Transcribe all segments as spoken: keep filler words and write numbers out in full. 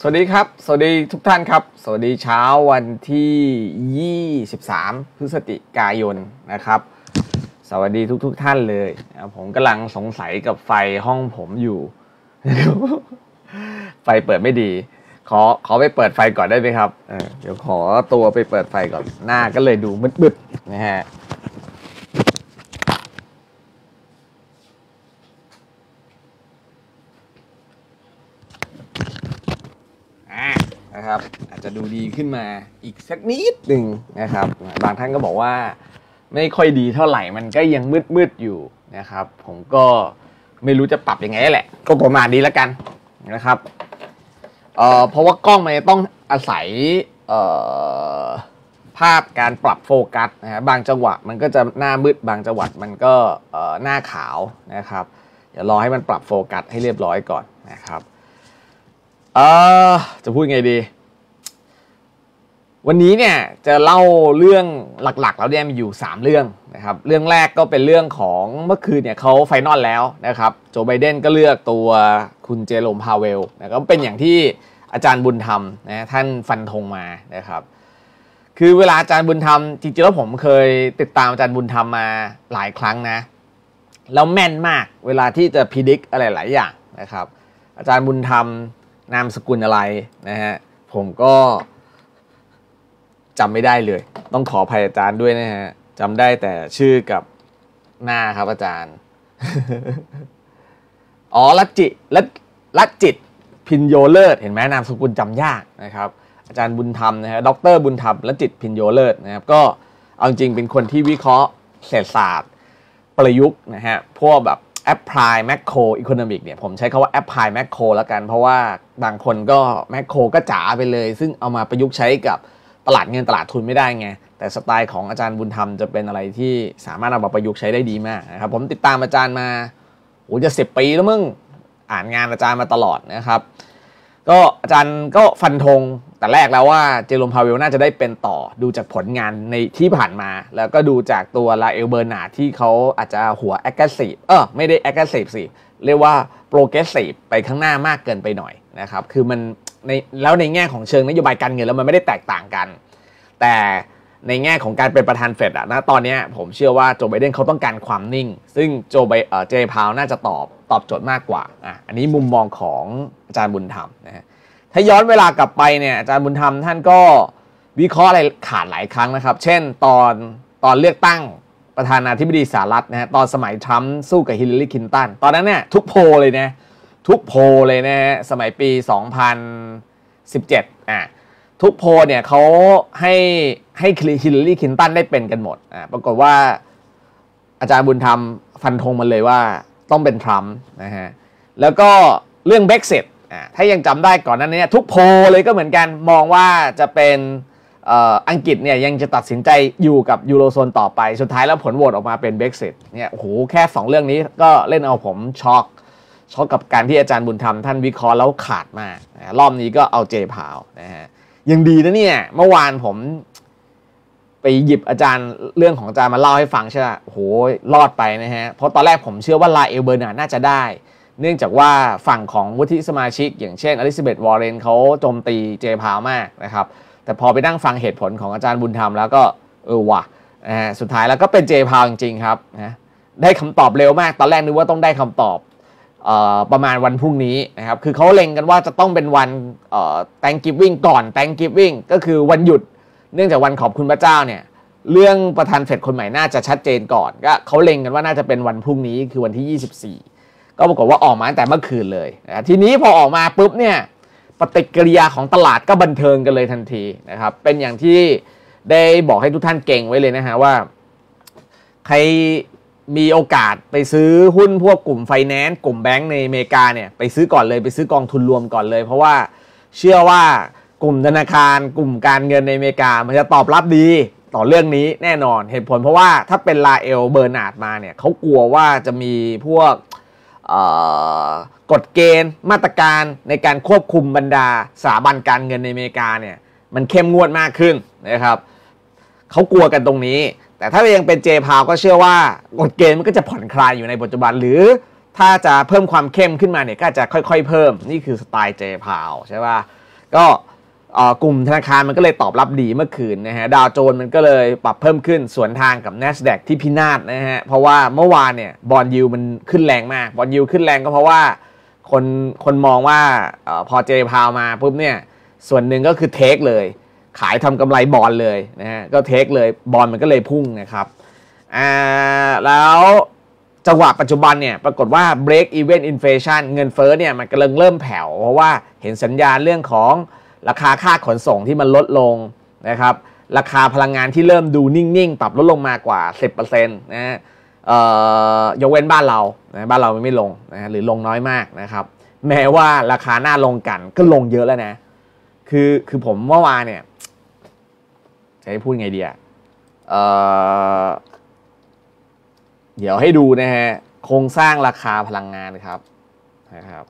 สวัสดีครับสวัสดีทุกท่านครับสวัสดีเช้าวันที่ยี่สิบสามพฤศจิกายนนะครับสวัสดีทุกทุกท่านเลยผมกำลังสงสัยกับไฟห้องผมอยู่ ไฟเปิดไม่ดีขอขอไปเปิดไฟก่อนได้ไหมครับเออเดี๋ยวขอตัวไปเปิดไฟก่อนหน้าก็เลยดูมืดๆนะฮะนะครับอาจจะดูดีขึ้นมาอีกสักนิดหนึ่งนะครับบางท่านก็บอกว่าไม่ค่อยดีเท่าไหร่มันก็ยังมืดๆอยู่นะครับผมก็ไม่รู้จะปรับยังไงแหละก็ประมาณนี้แล้วกันนะครับเอ่อเพราะว่ากล้องมันต้องอาศัยเอ่อภาพการปรับโฟกัสนะฮะบางจังหวะมันก็จะหน้ามืดบางจังหวะมันก็เอ่อหน้าขาวนะครับเดี๋ยวรอให้มันปรับโฟกัสให้เรียบร้อยก่อนนะครับเออจะพูดไงดีวันนี้เนี่ยจะเล่าเรื่องหลักๆแล้วเนี่ยมีอยู่สามเรื่องนะครับเรื่องแรกก็เป็นเรื่องของเมื่อคืนเนี่ยเขาไฟนอลแล้วนะครับโจไบเดนก็เลือกตัวคุณเจโรมพาเวลนะก็เป็นอย่างที่อาจารย์บุญธรรมนะท่านฟันธงมานะครับคือเวลาอาจารย์บุญธรรมจริงๆแล้วผมเคยติดตามอาจารย์บุญธรรมมาหลายครั้งนะแล้วแม่นมากเวลาที่จะพิจิตรอะไรหลายอย่างนะครับอาจารย์บุญธรรมนามสกุลอะไรนะฮะผมก็จำไม่ได้เลยต้องขออภัยอาจารย์ด้วยนะฮะจำได้แต่ชื่อกับหน้าครับอาจารย์ อ๋อลัจิลัลัจิตพินโยเลิศเห็นไหมนามสกุลจำยากนะครับอาจารย์บุญธรรมนะฮะดรบุญธรรมลัจิตพินโยเลิศนะครับก็เอาจริงเป็นคนที่วิเคราะห์เศรษฐศาสตร์ประยุกต์นะฮะพวกแบบapply macro economic เนี่ยผมใช้คำว่า apply macro แล้วกันเพราะว่าบางคนก็ macro ก็จ๋าไปเลยซึ่งเอามาประยุกต์ใช้กับตลาดเงินตลาดทุนไม่ได้ไงแต่สไตล์ของอาจารย์บุญธรรมจะเป็นอะไรที่สามารถเอามาประยุกต์ใช้ได้ดีมากนะครับผมติดตามอาจารย์มาโอ้จะสิบปีแล้วมึงอ่านงานอาจารย์มาตลอดนะครับก็อาจารย์ก็ฟันธงแต่แรกแล้วว่าเจโรมพาเวลน่าจะได้เป็นต่อดูจากผลงานในที่ผ่านมาแล้วก็ดูจากตัวลาเอลเบอร์นาร์ดที่เขาอาจจะหัว aggressive เออไม่ได้ aggressive สิเรียกว่า progressive ไปข้างหน้ามากเกินไปหน่อยนะครับคือมันในแล้วในแง่ของเชิงนโยบายการเงินแล้วมันไม่ได้แตกต่างกันแต่ในแง่ของการเป็นประธานเฟดอะนะตอนนี้ผมเชื่อว่าโจไบเดนเขาต้องการความนิ่งซึ่งโจไบเอ่อเจพาวน่าจะตอบตอบโจทย์มากกว่าอ่ะอันนี้มุมมองของอาจารย์บุญธรรมนะฮะถ้าย้อนเวลากลับไปเนี่ยอาจารย์บุญธรรมท่านก็วิเคราะห์อะไรขาดหลายครั้งนะครับเช่นตอนตอนเลือกตั้งประธานาธิบดีสหรัฐนะฮะตอนสมัยทรัมป์สู้กับฮิลลารีคลินตันตอนนั้นเนี่ยทุกโพลเลยนะทุกโพลเลยนะฮะสมัยปีสองพันสิบเจ็ดอ่ะทุกโพลเนี่ยเขาให้ให้ฮิลลารีคลินตันได้เป็นกันหมดอ่ะปรากฏว่าอาจารย์บุญธรรมฟันธงมาเลยว่าต้องเป็นทรัมป์นะฮะแล้วก็เรื่อง Brexit อ่ะถ้ายังจำได้ก่อนนั้นเนี่ยทุกโพลเลยก็เหมือนกันมองว่าจะเป็นอังกฤษเนี่ยยังจะตัดสินใจอยู่กับยูโรโซนต่อไปสุดท้ายแล้วผลโหวตออกมาเป็น Brexit เนี่ยโอ้โหแค่สองเรื่องนี้ก็เล่นเอาผมช็อกช็อกกับการที่อาจารย์บุญธรรมท่านวิเคราะห์แล้วขาดมากนะรอบนี้ก็เอาเจพาวนะฮะยังดีนะเนี่ยเมื่อวานผมไปหยิบอาจารย์เรื่องของอาจารย์มาเล่าให้ฟังใช่ไหมโอ้โหรอดไปนะฮะเพราะตอนแรกผมเชื่อว่าลาเอลเบอร์นาร์ดน่าจะได้เนื่องจากว่าฝั่งของวุฒิสมาชิกอย่างเช่นอลิซาเบธวอร์เรนเขาโจมตีเจพาวมากนะครับแต่พอไปนั่งฟังเหตุผลของอาจารย์บุญธรรมแล้วก็เออว่ะนะฮะสุดท้ายแล้วก็เป็นเจพาวจริงๆครับนะได้คำตอบเร็วมากตอนแรกนึกว่าต้องได้คำตอบประมาณวันพรุ่งนี้นะครับคือเขาเล็งกันว่าจะต้องเป็นวัน Thanksgiving ก่อน Thanksgiving ก็คือวันหยุดเนื่องจากวันขอบคุณพระเจ้าเนี่ยเรื่องประธานเฟดคนใหม่น่าจะชัดเจนก่อนก็เขาเล็งกันว่าน่าจะเป็นวันพรุ่งนี้คือวันที่ยี่สิบสี่ก็ปรากฏว่าออกมาตั้งแต่เมื่อคืนเลยนะทีนี้พอออกมาปุ๊บเนี่ยปฏิกิริยาของตลาดก็บันเทิงกันเลยทันทีนะครับเป็นอย่างที่ได้บอกให้ทุกท่านเก่งไว้เลยนะฮะว่าใครมีโอกาสไปซื้อหุ้นพวกกลุ่มไฟแนนซ์กลุ่มแบงก์ในอเมริกาเนี่ยไปซื้อก่อนเลยไปซื้อกองทุนรวมก่อนเลยเพราะว่าเชื่อว่ากลุ่มธนาคารกลุ่มการเงินในอเมริกามันจะตอบรับดีต่อเรื่องนี้แน่นอนเหตุผลเพราะว่าถ้าเป็นลาเอลเบอร์นาร์ดมาเนี่ยเขากลัวว่าจะมีพวกกฎเกณฑ์มาตรการในการควบคุมบรรดาสถาบันการเงินในอเมริกาเนี่ยมันเข้มงวดมากขึ้นนะครับเขากลัวกันตรงนี้แต่ถ้ายังเป็นเจพาวก็เชื่อว่ากฎเกณฑ์มันก็จะผ่อนคลายอยู่ในปัจจุบันหรือถ้าจะเพิ่มความเข้มขึ้นมาเนี่ยก็จะค่อยๆเพิ่มนี่คือสไตล์เจพาวใช่ป่ะก็กลุ่มธนาคารมันก็เลยตอบรับดีเมื่อคืนนะฮะดาวโจนส์มันก็เลยปรับเพิ่มขึ้นสวนทางกับ NASDAQ ที่พินาศนะฮะเพราะว่าเมื่อวานเนี่ยบอนด์ยิลด์มันขึ้นแรงมากบอนด์ยิลด์ขึ้นแรงก็เพราะว่าคนคนมองว่าพอเจพาวมาปุ๊บเนี่ยส่วนหนึ่งก็คือเทคเลยขายทำกำไรบอลเลยนะฮะก็เทคเลยบอลมันก็เลยพุ่งนะครับอ่าแล้วจังหวะปัจจุบันเนี่ยปรากฏว่า break even inflation เงินเฟ้อเนี่ยมันกำลังเริ่มแผ่วเพราะว่าเห็นสัญญาณเรื่องของราคาค่าขนส่งที่มันลดลงนะครับราคาพลังงานที่เริ่มดูนิ่งๆปรับลดลงมากว่า สิบเปอร์เซ็นต์ นะฮะยกเว้นบ้านเรานะบ้านเราไม่ลงนะหรือลงน้อยมากนะครับแม้ว่าราคาหน้าลงกันก็ลงเยอะแล้วนะคือคือผมเมื่อวานเนี่ยจะให้พูดไงดีอ่ะเอ่อเดี๋ยวให้ดูนะฮะโครงสร้างราคาพลังงานครับนะครับ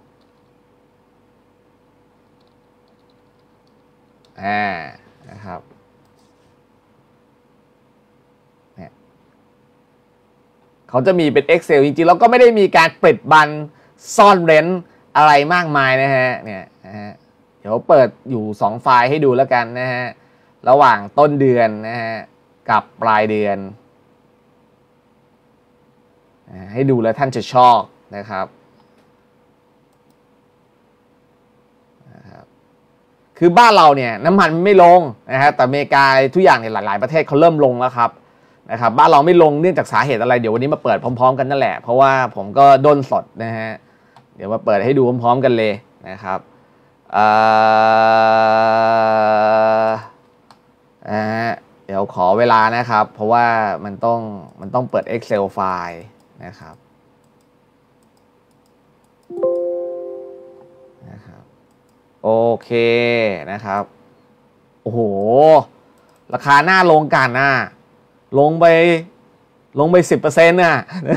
อ่านะครับเนี่ยเขาจะมีเป็น Excel จริงๆแล้วก็ไม่ได้มีการปิดบังซ่อนเร้นอะไรมากมายนะฮะเนี่ยนะฮะเดี๋ยวเปิดอยู่สองไฟล์ให้ดูแล้วกันนะฮะระหว่างต้นเดือนนะฮะกับปลายเดือนให้ดูแล้วท่านจะชอบนะครับคือบ้านเราเนี่ยน้ำมันไม่ลงนะฮะแต่อเมริกาทุกอย่างเนี่ยหลายๆประเทศเขาเริ่มลงแล้วครับนะครับบ้านเราไม่ลงเนื่องจากสาเหตุอะไรเดี๋ยววันนี้มาเปิดพร้อมๆกันนั่นแหละเพราะว่าผมก็ด้นสดนะฮะเดี๋ยวมาเปิดให้ดูพร้อมๆกันเลยนะครับอ่าเดี๋ยวขอเวลานะครับเพราะว่ามันต้องมันต้องเปิด Excel ไฟล์นะครับนะครับโอเคนะครับโอ้โหราคาหน้าลงกันนะลงไปลงไป สิบเปอร์เซ็นต์ น่ะ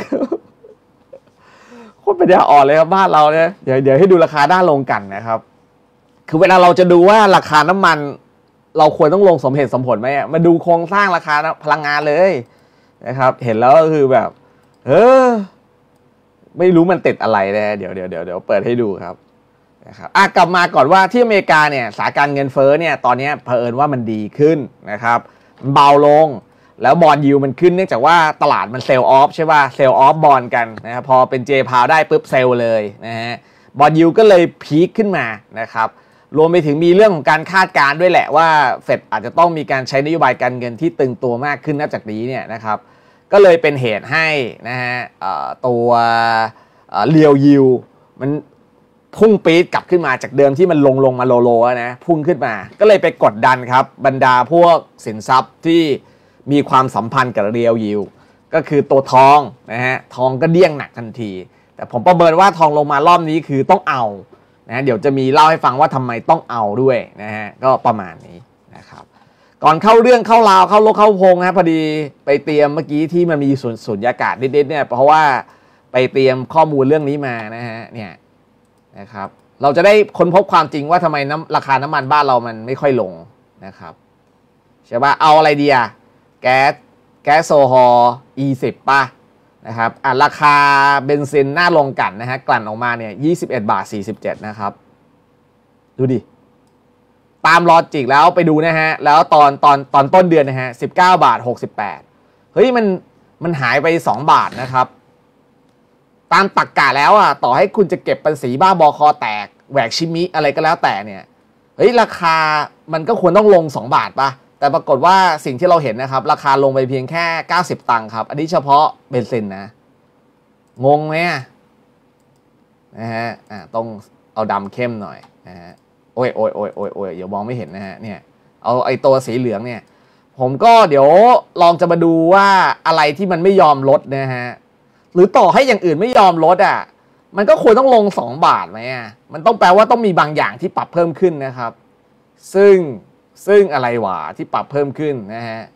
โคตรปัญญาอ่อนเลยครับบ้านเราเนี่ยเดี๋ยวเดี๋ยวให้ดูราคาหน้าลงกันนะครับคือเวลาเราจะดูว่าราคาน้ำมันเราควรต้องลงสมเหตุสมผลไหมมาดูโครงสร้างราคาพลังงานเลยนะครับเห็นแล้วก็คือแบบเออไม่รู้มันติดอะไรเลยเดี๋ยวเดี๋ยวเดี๋ยวเดี๋ยวเปิดให้ดูครับนะครับอ่ะกลับมาก่อนว่าที่อเมริกาเนี่ยสถานการณ์เงินเฟ้อเนี่ยตอนนี้เผอิญว่ามันดีขึ้นนะครับมันเบาลงแล้วบอนด์ยิลด์มันขึ้นเนื่องจากว่าตลาดมันเซลล์ออฟใช่ป่ะเซลล์ออฟบอนด์กันนะครับพอเป็นเจพาวได้ปุ๊บเซลล์เลยนะฮะบอนด์ยิลด์ก็เลยพีคขึ้นมานะครับรวมไปถึงมีเรื่องของการคาดการณ์ด้วยแหละว่าเฟดอาจจะต้องมีการใช้นโยบายการเงินที่ตึงตัวมากขึ้นนับจากนี้เนี่ยนะครับก็เลยเป็นเหตุให้นะฮะตัวเรียลยิลด์มันพุ่งปี๊ดกลับขึ้นมาจากเดิมที่มันลงลงมาโลโลนะพุ่งขึ้นมาก็เลยไปกดดันครับบรรดาพวกสินทรัพย์ที่มีความสัมพันธ์กับเรียลยิลด์ก็คือตัวทองนะฮะทองก็เดี้ยงหนักทันทีแต่ผมประเมินว่าทองลงมารอบนี้คือต้องเอานะเดี๋ยวจะมีเล่าให้ฟังว่าทำไมต้องเอาด้วยนะฮะก็ประมาณนี้นะครับก่อนเข้าเรื่องเข้าราวเข้าโลกเข้าพงนะพอดีไปเตรียมเมื่อกี้ที่มันมีสุญญากาศนิดๆเนี่ยเพราะว่าไปเตรียมข้อมูลเรื่องนี้มานะฮะเนี่ยนะครับเราจะได้ค้นพบความจริงว่าทำไมน้ำราคาน้ำมันบ้านเรามันไม่ค่อยลงนะครับใช่ป่ะเอาอะไรดีอะแก๊สแก๊สโซฮอล์ อี สิบ ป่ะนะครับอ่ะราคาเบนซินหน้าลงกันนะฮะกลั่นออกมาเนี่ยยี่สิบเอ็ดบาทสี่สิบเจ็ดนะครับดูดิตามลอจิกแล้วไปดูนะฮะแล้วตอนตอนตอนต้นเดือนนะฮะสิบเก้าบาทหกสิบแปดเฮ้ยมันมันหายไปสองบาทนะครับตามตรรกะแล้วอ่ะต่อให้คุณจะเก็บภาษีบ้าบอคอแตกแหวกชิมิอะไรก็แล้วแต่เนี่ยเฮ้ยราคามันก็ควรต้องลงสองบาทป่ะแต่ปรากฏว่าสิ่งที่เราเห็นนะครับราคาลงไปเพียงแค่เก้าสิบตังค์ครับอันนี้เฉพาะเบนซินนะงงไหมนะฮะอ่าต้องเอาดำเข้มหน่อยนะฮะโอ้ยโอ้ยโอ้ยโอ้ยโอ้ยเดี๋ยวมองไม่เห็นนะฮะเนี่ยเอาไอ้ตัวสีเหลืองเนี่ยผมก็เดี๋ยวลองจะมาดูว่าอะไรที่มันไม่ยอมลดนะฮะหรือต่อให้อย่างอื่นไม่ยอมลดอ่ะมันก็ควรต้องลงสองบาทไหมอ่ะมันต้องแปลว่าต้องมีบางอย่างที่ปรับเพิ่มขึ้นนะครับซึ่งซึ่งอะไรวะที่ปรับเพิ่มขึ้นนะฮะ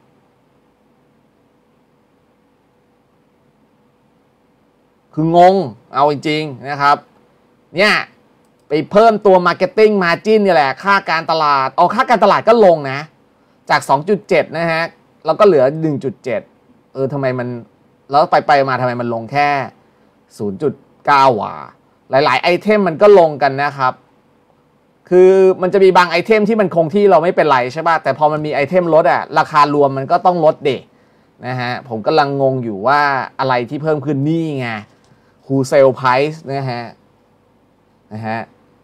คืองงเอาจริงๆนะครับเนี่ยไปเพิ่มตัว Marketing Margin นี่แหละค่าการตลาดเอาค่าการตลาดก็ลงนะจาก สองจุดเจ็ด นะฮะแล้วก็เหลือ หนึ่งจุดเจ็ด เออทำไมมันแล้วไปไปมาทำไมมันลงแค่ ศูนย์จุดเก้า วะหลายๆไอเทมมันก็ลงกันนะครับคือมันจะมีบางไอเทมที่มันคงที่เราไม่เป็นไรใช่ป่ะแต่พอมันมีไอเทมลดอะราคารวมมันก็ต้องลดเด็กนะฮะผมกำลังงงอยู่ว่าอะไรที่เพิ่มขึ้นนี่ไง wholesale price นะฮะนะฮะ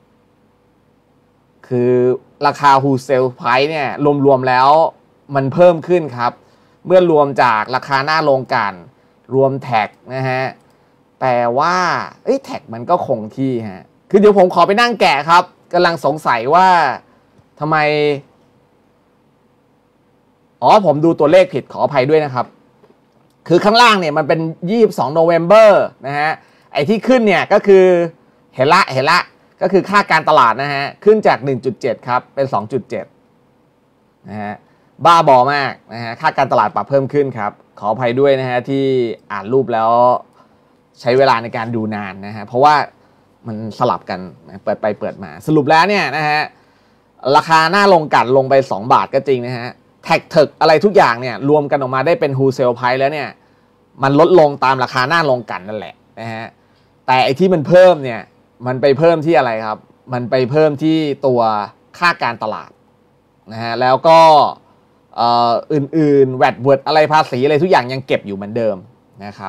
คือราคา wholesale price เนี่ยรวมๆแล้วมันเพิ่มขึ้นครับเมื่อรวมจากราคาหน้าโรงกลั่นรวมแท็กนะฮะแต่ว่าเอ้ยแท็กมันก็คงที่ฮะคือเดี๋ยวผมขอไปนั่งแกะครับกำลังสงสัยว่าทำไมอ๋อผมดูตัวเลขผิดขออภัยด้วยนะครับคือข้างล่างเนี่ยมันเป็นยี่สิบสอง November นะฮะไอ้ที่ขึ้นเนี่ยก็คือเห็นละเห็นละก็คือค่าการตลาดนะฮะขึ้นจาก หนึ่งจุดเจ็ด ครับเป็น สองจุดเจ็ด นะฮะบ้าบอมากนะฮะค่าการตลาดปรับเพิ่มขึ้นครับขออภัยด้วยนะฮะที่อ่านรูปแล้วใช้เวลาในการดูนานนะฮะเพราะว่ามันสลับกันนะเปิดไปเปิดมาสรุปแล้วเนี่ยนะฮะราคาหน้าลงกันลงไปสองบาทก็จริงนะฮะแท็กเถิกอะไรทุกอย่างเนี่ยรวมกันออกมาได้เป็น wholesale price แล้วเนี่ยมันลดลงตามราคาหน้าลงกันนั่นแหละนะฮะแต่ไอ้ที่มันเพิ่มเนี่ยมันไปเพิ่มที่อะไรครับมันไปเพิ่มที่ตัวค่าการตลาดนะฮะแล้วก็อื่นๆแวดเวิร์ดอะไรภาษีอะไรทุกอย่างยังเก็บอยู่เหมือนเดิมนะครับ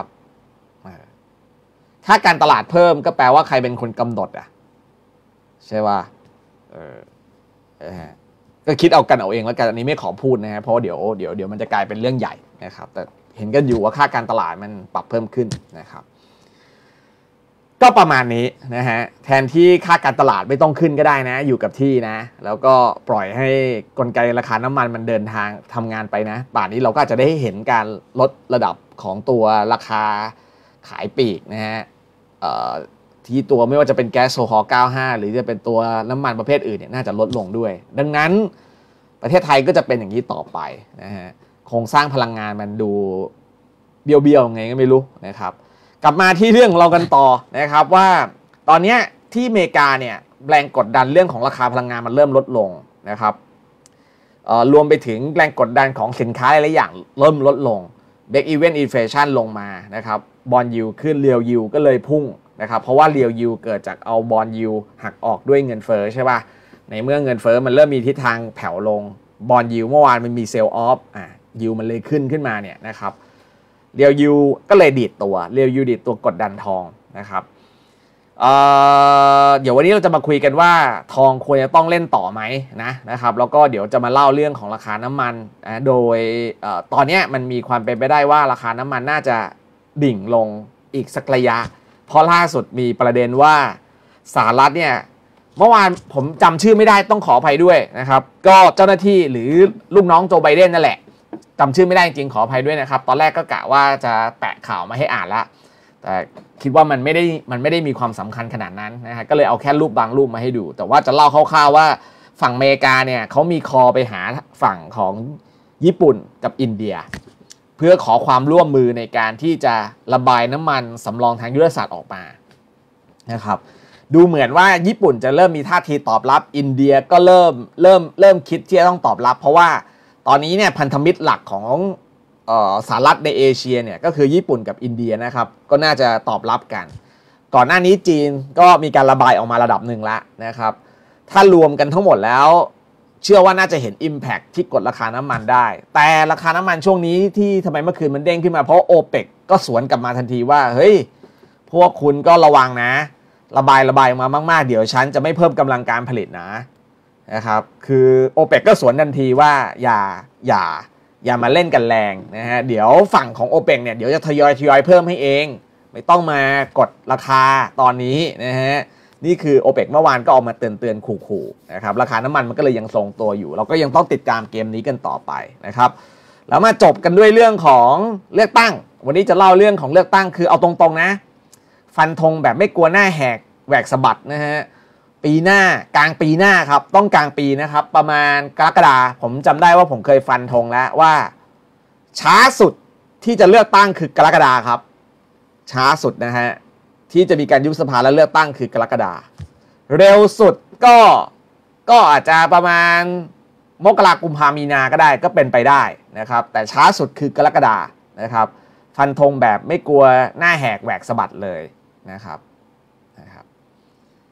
ค่าการตลาดเพิ่มก็แปลว่าใครเป็นคนกำหนดอ่ะใช่ป่ะเออเออก็คิดเอากันเอาเองแล้วกันอันนี้ไม่ขอพูดนะฮะเพราะเดี๋ยวเดี๋ยวเดี๋ยวมันจะกลายเป็นเรื่องใหญ่นะครับแต่เห็นกันอยู่ว่าค่าการตลาดมันปรับเพิ่มขึ้นนะครับก็ประมาณนี้นะฮะแทนที่ค่าการตลาดไม่ต้องขึ้นก็ได้นะอยู่กับที่นะแล้วก็ปล่อยให้กลไกราคาน้ำมันมันเดินทางทำงานไปนะป่านนี้เราก็จะได้เห็นการลดระดับของตัวราคาขายปลีกนะฮะที่ตัวไม่ว่าจะเป็นแก๊สโซฮอล์เก้าสิบห้าหรือจะเป็นตัวน้ำมันประเภทอื่นเนี่ยน่าจะลดลงด้วยดังนั้นประเทศไทยก็จะเป็นอย่างนี้ต่อไปนะฮะโครงสร้างพลังงานมันดูเบี้ยวๆไงก็ไม่รู้นะครับกลับมาที่เรื่องของเรากันต่อนะครับว่าตอนนี้ที่อเมริกาเนี่ยแรงกดดันเรื่องของราคาพลังงานมันเริ่มลดลงนะครับรวมไปถึงแรงกดดันของสินค้าหลายอย่างเริ่มลดลง break even inflation ลงมานะครับบอนด์ยิลด์ขึ้นเรียลยิลด์ก็เลยพุ่งนะครับเพราะว่าเรียลยิลด์เกิดจากเอาบอนด์ยิลด์หักออกด้วยเงินเฟ้อใช่ป่ะในเมื่อเงินเฟ้อมันเริ่มมีทิศทางแผ่วลงบอนด์ยิลด์เมื่อวานมันมีเซลล์ออฟอ่ะยิลด์มันเลยขึ้นขึ้นมาเนี่ยนะครับเรียวยูก็เลยดีดตัวเรียวยูดีดตัวกดดันทองนะครับ เอ่อเดี๋ยววันนี้เราจะมาคุยกันว่าทองควรจะต้องเล่นต่อไหมนะนะครับแล้วก็เดี๋ยวจะมาเล่าเรื่องของราคาน้ำมันนะโดยเอ่อตอนนี้มันมีความเป็นไปได้ว่าราคาน้ำมันน่าจะดิ่งลงอีกสักระยะเพราะล่าสุดมีประเด็นว่าสหรัฐเนี่ยเมื่อวานผมจำชื่อไม่ได้ต้องขออภัยด้วยนะครับก็เจ้าหน้าที่หรือลูกน้องโจไบเดนนั่นแหละจำชื่อไม่ได้จริงขออภัยด้วยนะครับตอนแรกก็กะว่าจะแปะข่าวมาให้อ่านละแต่คิดว่ามันไม่ได้มันไม่ได้มีความสำคัญขนาดนั้นนะฮะก็เลยเอาแค่รูปบางรูปมาให้ดูแต่ว่าจะเล่าคร่าวๆว่าฝั่งอเมริกาเนี่ยเขามีคอไปหาฝั่งของญี่ปุ่นกับอินเดียเพื่อขอความร่วมมือในการที่จะระบายน้ำมันสำรองทางยุทธศาสตร์ออกมานะครับดูเหมือนว่าญี่ปุ่นจะเริ่มมีท่าทีตอบรับอินเดียก็เริ่มเริ่มเริ่มคิดที่จะต้องตอบรับเพราะว่าตอนนี้เนี่ยพันธมิตรหลักของสหรัฐในเอเชียเนี่ยก็คือญี่ปุ่นกับอินเดียนะครับก็น่าจะตอบรับกันก่อนหน้านี้จีนก็มีการระบายออกมาระดับหนึ่งแล้วนะครับถ้ารวมกันทั้งหมดแล้วเชื่อว่าน่าจะเห็น Impact ที่กดราคาน้ำมันได้แต่ราคาน้ำมันช่วงนี้ที่ทำไมเมื่อคืนมันเด้งขึ้นมาเพราะ โอเปก ก็สวนกลับมาทันทีว่าเฮ้ยพวกคุณก็ระวังนะระบายระบายออกมามากๆเดี๋ยวฉันจะไม่เพิ่มกำลังการผลิตนะนะครับคือ โอเปก ก็สวนทันทีว่าอย่าอย่าอย่ามาเล่นกันแรงนะฮะเดี๋ยวฝั่งของ โอเปก เนี่ยเดี๋ยวจะทยอยทยอยเพิ่มให้เองไม่ต้องมากดราคาตอนนี้นะฮะนี่คือ โอเปก เมื่อวานก็ออกมาเตือนเตือนขู่ๆนะครับราคาน้ำมันมันก็เลยยังทรงตัวอยู่เราก็ยังต้องติดตามเกมนี้กันต่อไปนะครับแล้วมาจบกันด้วยเรื่องของเลือกตั้งวันนี้จะเล่าเรื่องของเลือกตั้งคือเอาตรงๆนะฟันธงแบบไม่กลัวหน้าแหกแหวกสะบัดนะฮะปีหน้ากลางปีหน้าครับต้องกลางปีนะครับประมาณกรกฎาคมผมจำได้ว่าผมเคยฟันธงแล้วว่าช้าสุดที่จะเลือกตั้งคือกรกฎาคมครับช้าสุดนะฮะที่จะมีการยุบสภาและเลือกตั้งคือกรกฎาคมเร็วสุดก็ก็อาจจะประมาณมกราคมกุมภาพันธ์มีนาก็ได้ก็เป็นไปได้นะครับแต่ช้าสุดคือกรกฎาคมนะครับฟันธงแบบไม่กลัวหน้าแหกแหวกสะบัดเลยนะครับนะครับ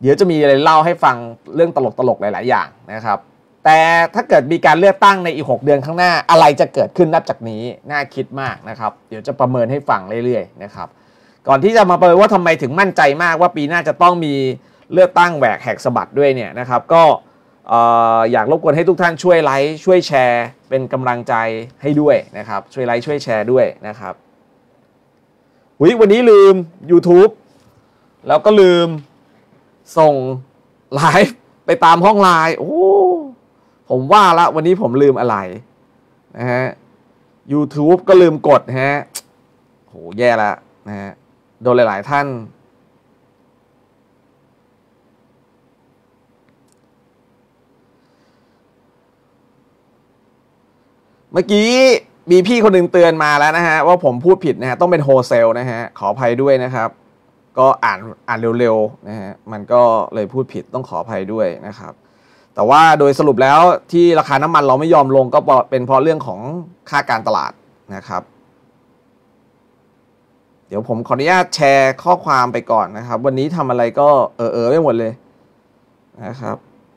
เดี๋ยวจะมีอะไรเล่าให้ฟังเรื่องตลกๆหลายๆอย่างนะครับแต่ถ้าเกิดมีการเลือกตั้งในอีกหกเดือนข้างหน้าอะไรจะเกิดขึ้นนับจากนี้น่าคิดมากนะครับเดี๋ยวจะประเมินให้ฟังเรื่อยๆนะครับก่อนที่จะมาประเมินว่าทำไมถึงมั่นใจมากว่าปีหน้าจะต้องมีเลือกตั้งแหวกแหกสะบัดด้วยเนี่ยนะครับก็อยากรบกวนให้ทุกท่านช่วยไลค์ช่วยแชร์เป็นกำลังใจให้ด้วยนะครับช่วยไลค์ช่วยแชร์ด้วยนะครับอุ๊ยวันนี้ลืม YouTube แล้วก็ลืมส่งไลฟ์ไปตามห้องไลน์โอ้ผมว่าละวันนี้ผมลืมอะไรนะฮะ YouTube ก็ลืมกดฮะโหแย่ละนะฮะโดนหลายๆท่านเมื่อกี้มีพี่คนหนึ่งเตือนมาแล้วนะฮะว่าผมพูดผิดนะฮะต้องเป็นโฮเซลนะฮะขออภัยด้วยนะครับก็อ่านอ่านเร็วๆนะฮะมันก็เลยพูดผิดต้องขออภัยด้วยนะครับแต่ว่าโดยสรุปแล้วที่ราคาน้ำมันเราไม่ยอมลงก็เป็นเพราะเรื่องของค่าการตลาดนะครับเดี๋ยวผมขออนุญาตแชร์ข้อความไปก่อนนะครับวันนี้ทำอะไรก็เออเออไม่หมดเลยนะครับ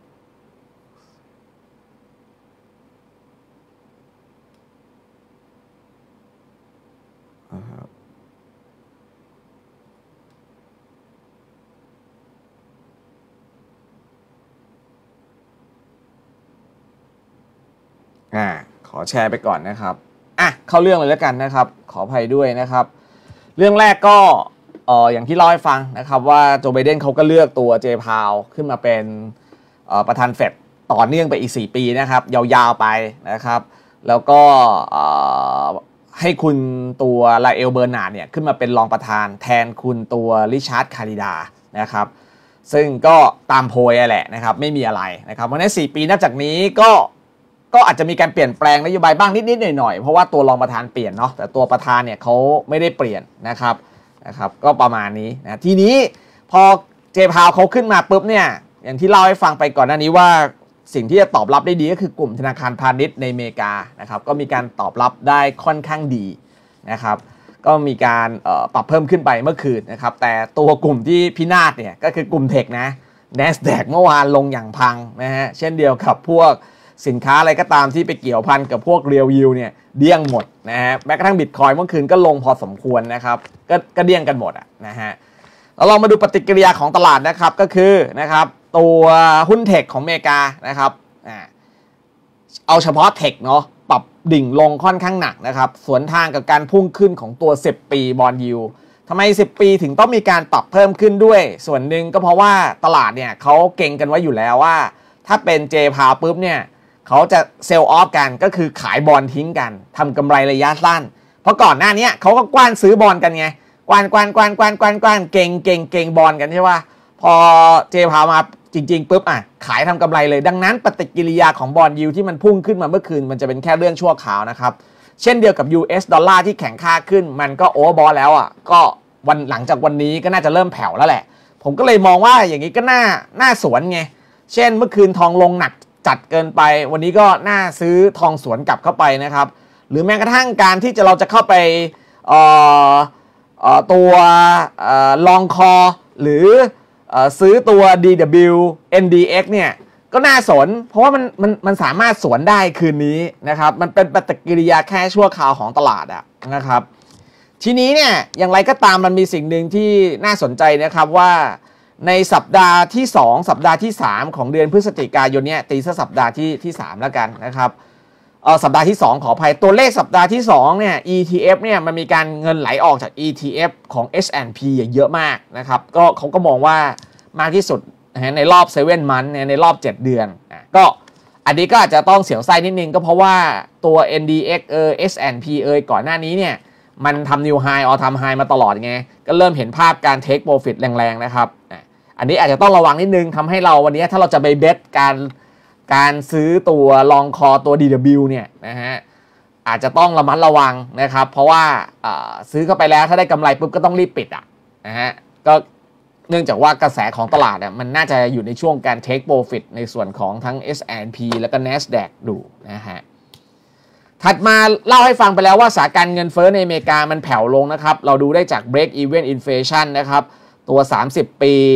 อ่าขอแชร์ไปก่อนนะครับอ่ะเข้าเรื่องเลยแล้วกันนะครับขออภัยด้วยนะครับเรื่องแรกก็เอ่ออย่างที่เล่าให้ฟังนะครับว่าโจไบเดนเขาก็เลือกตัวเจพาวขึ้นมาเป็นเอ่อประธานเฟดต่อเนื่องไปอีกสี่ปีนะครับยาวๆไปนะครับแล้วก็เอ่อให้คุณตัวลาเอลเบอร์นาร์ดเนี่ยขึ้นมาเป็นรองประธานแทนคุณตัวริชาร์ดคาริดานะครับซึ่งก็ตามโพยแหละนะครับไม่มีอะไรนะครับเพราะฉะนั้นสี่ปีนับจากนี้ก็ก็อาจจะมีการเปลี่ยนแปลงนโยบายบ้างนิดๆหน่อยๆเพราะว่าตัวรองประธานเปลี่ยนเนาะแต่ตัวประธานเนี่ยเขาไม่ได้เปลี่ยนนะครับนะครับก็ประมาณนี้นะทีนี้พอเจพาวเขาขึ้นมาปุ๊บเนี่ยอย่างที่เล่าให้ฟังไปก่อนหน้านี้ว่าสิ่งที่จะตอบรับได้ดีก็คือกลุ่มธนาคารพาณิชย์ในอเมริกานะครับก็มีการตอบรับได้ค่อนข้างดีนะครับก็มีการปรับเพิ่มขึ้นไปเมื่อคืนนะครับแต่ตัวกลุ่มที่พินาศเนี่ยก็คือกลุ่มเทคนะ NASDAQ เมื่อวานลงอย่างพังนะฮะเช่นเดียวกับพวกสินค้าอะไรก็ตามที่ไปเกี่ยวพันกับพวกเรียลยิวเนี่ยเดี้ยงหมดนะฮะแม้กระทั่งบิตคอยน์เมื่อคืนก็ลงพอสมควรนะครับก็ก็เดี้ยงกันหมดอ่ะนะฮะเราลองมาดูปฏิกิริยาของตลาดนะครับก็คือนะครับตัวหุ้นเทคของอเมริกานะครับอ่าเอาเฉพาะเทคเนาะปรับดิ่งลงค่อนข้างหนักนะครับสวนทางกับการพุ่งขึ้นของตัวสิบปีบอนด์ยิลด์ทำไมสิบปีถึงต้องมีการปรับเพิ่มขึ้นด้วยส่วนหนึ่งก็เพราะว่าตลาดเนี่ยเขาเก่งกันไว้อยู่แล้วว่าถ้าเป็นเจพาวปุ๊บเนี่ยเขาจะเซลล์ออฟกันก็คือขายบอลทิ้งกันทำกำไรระยะสั้นเพราะก่อนหน้านี้เขาก็กว้านซื้อบอลกันไงกว้านกว้านกว้านกว้านกว้านกว้านเก่งเก่งเก่งบอลกันใช่ป่ะพอเจพาวมาจริงๆปุ๊บอ่ะขายทำกำไรเลยดังนั้นปฏิกิริยาของบอลยิวที่มันพุ่งขึ้นมาเมื่อคืนมันจะเป็นแค่เรื่องชั่วคราวนะครับเช่นเดียวกับ ยู เอส ดอลลาร์ที่แข็งค่าขึ้นมันก็โอเวอร์บอทแล้วอ่ะก็วันหลังจากวันนี้ก็น่าจะเริ่มแผ่วแล้วแหละผมก็เลยมองว่าอย่างนี้ก็น่าน่าสวนไงเช่นเมื่อคืนทองลงหนักจัดเกินไปวันนี้ก็น่าซื้อทองสวนกลับเข้าไปนะครับหรือแม้กระทั่งการที่จะเราจะเข้าไปเอ่อเอ่อตัวเอ่อลองคอหรือเอ่อซื้อตัว ดี ดับเบิลยู เอ็น ดี เอ็กซ์ เนี่ยก็น่าสนเพราะว่ามันมันมันสามารถสวนได้คืนนี้นะครับมันเป็นปฏิกิริยาแค่ชั่วคราวของตลาดอะนะครับทีนี้เนี่ยอย่างไรก็ตามมันมีสิ่งหนึ่งที่น่าสนใจนะครับว่าในสัปดาห์ที่สองสัปดาห์ที่สามของเดือนพฤศจิกายนเนี่ยตีซะสัปดาห์ที่ที่สามแล้วกันนะครับเอ่อสัปดาห์ที่สองขออภัยตัวเลขสัปดาห์ที่สองเนี่ย อี ที เอฟ เนี่ยมันมีการเงินไหลออกจาก อี ที เอฟ ของ เอส แอนด์ พี เยอะมากนะครับก็เขาก็มองว่ามากที่สุดในรอบเซเว่นมันในรอบเจ็ดเดือนก็อันนี้ก็อาจจะต้องเสียวไส้นิดนึงก็เพราะว่าตัว เอ็น ดี เอ็กซ์ เออ เอส แอนด์ พี เอยก่อนหน้านี้เนี่ยมันทำนิวไฮออทำไฮมาตลอดไงก็เริ่มเห็นภาพการเทคโปรฟิตแรงๆนะครับอันนี้อาจจะต้องระวังนิดนึงทำให้เราวันนี้ถ้าเราจะไปเบสการการซื้อตัวลองคอตัว ดี ดับเบิลยู เนี่ยนะฮะอาจจะต้องระมัดระวังนะครับเพราะว่าซื้อเข้าไปแล้วถ้าได้กำไรปุ๊บก็ต้องรีบปิดอ่ะนะฮะก็เนื่องจากว่ากระแสของตลาดอ่ะมันน่าจะอยู่ในช่วงการเทคโปรฟิตในส่วนของทั้ง เอส แอนด์ พี แล้วก็ NASDAQ ดูนะฮะถัดมาเล่าให้ฟังไปแล้วว่าสถานการณ์เงินเฟ้อในอเมริกามันแผ่วลงนะครับเราดูได้จาก break even inflation นะครับตัวสามสิบปี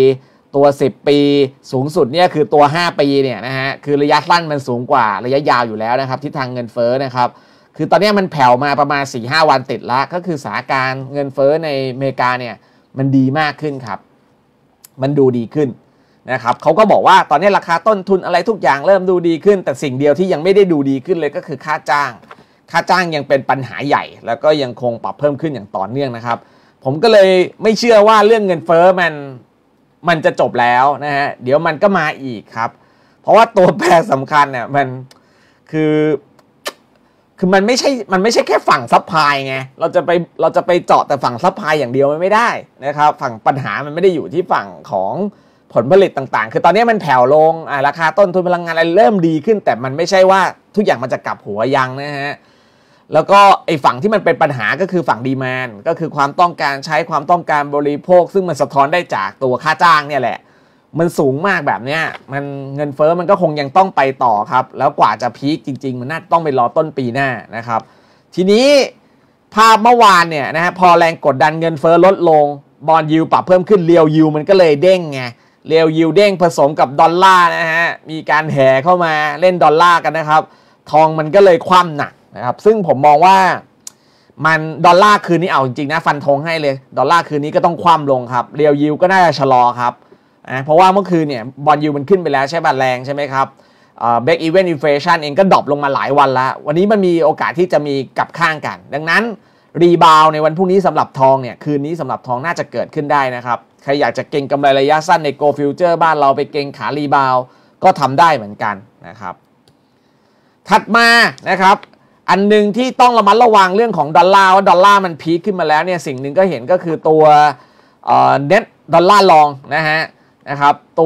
ตัวสิบปีสูงสุดเนี่ยคือตัวห้าปีเนี่ยนะฮะคือระยะสั้นมันสูงกว่าระยะยาวอยู่แล้วนะครับทิศทางเงินเฟ้อนะครับคือตอนนี้มันแผ่วมาประมาณ สี่ห้า วันติดแล้วก็คือสถานการณ์เงินเฟ้อในอเมริกาเนี่ยมันดีมากขึ้นครับมันดูดีขึ้นนะครับเขาก็บอกว่าตอนนี้ราคาต้นทุนอะไรทุกอย่างเริ่มดูดีขึ้นแต่สิ่งเดียวที่ยังไม่ได้ดูดีขึ้นเลยก็คือค่าจ้างค่าจ้างยังเป็นปัญหาใหญ่แล้วก็ยังคงปรับเพิ่มขึ้นอย่างต่อเนื่องนะครับผมก็เลยไม่เชื่อว่าเรื่องเงินเฟ้อมันมันจะจบแล้วนะฮะเดี๋ยวมันก็มาอีกครับเพราะว่าตัวแปรสำคัญเนี่ยมันคือคือมันไม่ใช่มันไม่ใช่แค่ฝั่งซัพพลายไงเราจะไปเราจะไปเจาะแต่ฝั่งซัพพลายอย่างเดียวมันไม่ได้นะครับฝั่งปัญหามันไม่ได้อยู่ที่ฝั่งของผลผลิตต่างๆคือตอนนี้มันแผ่วลงอ่าราคาต้นทุนพลังงานอะไรเริ่มดีขึ้นแต่มันไม่ใช่ว่าทุกอย่างมันจะกลับหัวยังนะฮะแล้วก็ไอ้ฝั่งที่มันเป็นปัญหาก็คือฝั่งดีมานด์ก็คือความต้องการใช้ความต้องการบริโภคซึ่งมันสะท้อนได้จากตัวค่าจ้างเนี่ยแหละมันสูงมากแบบเนี้ยมันเงินเฟ้อมันก็คงยังต้องไปต่อครับแล้วกว่าจะพีคจริงๆมันน่าต้องไปรอต้นปีหน้านะครับทีนี้ภาพเมื่อวานเนี่ยนะฮะพอแรงกดดันเงินเฟ้อลดลงบอนด์ยิลด์ปรับเพิ่มขึ้นเรียวยิลด์มันก็เลยเด้งไงเรียวยิลด์เด้งผสมกับดอลลาร์นะฮะมีการแห่เข้ามาเล่นดอลลาร์กันนะครับทองมันก็เลยคว่ำหนักนะครับซึ่งผมมองว่ามันดอลลาร์คืนนี้เอาจริงๆนะฟันธงให้เลยดอลลาร์คืนนี้ก็ต้องคว่ำลงครับเรียวยิลด์ก็น่าจะชะลอครับนะเพราะว่าเมื่อคืนเนี่ยบอนด์ยิลด์มันขึ้นไปแล้วใช่ป่ะแรงใช่ไหมครับเอ่อ break even inflation เองก็ดรอปลงมาหลายวันแล้ววันนี้มันมีโอกาสที่จะมีกลับข้างกันดังนั้นรีบาวในวันพรุ่งนี้สำหรับทองเนี่ยคืนนี้สำหรับทองน่าจะเกิดขึ้นได้นะครับใครอยากจะเก็งกำไรระยะสั้นใน Go Future บ้านเราไปเก็งขารีบาวก็ทำได้เหมือนกันนะครับถัดมานะครับอันนึงที่ต้องระมัดระวังเรื่องของดอลลาร์ว่าดอลลาร์มันพีคขึ้นมาแล้วเนี่ยสิ่งหนึ่งก็เห็นก็คือตัวเอ่อ net ดอลลาร์ลองนะฮะนะครับตัว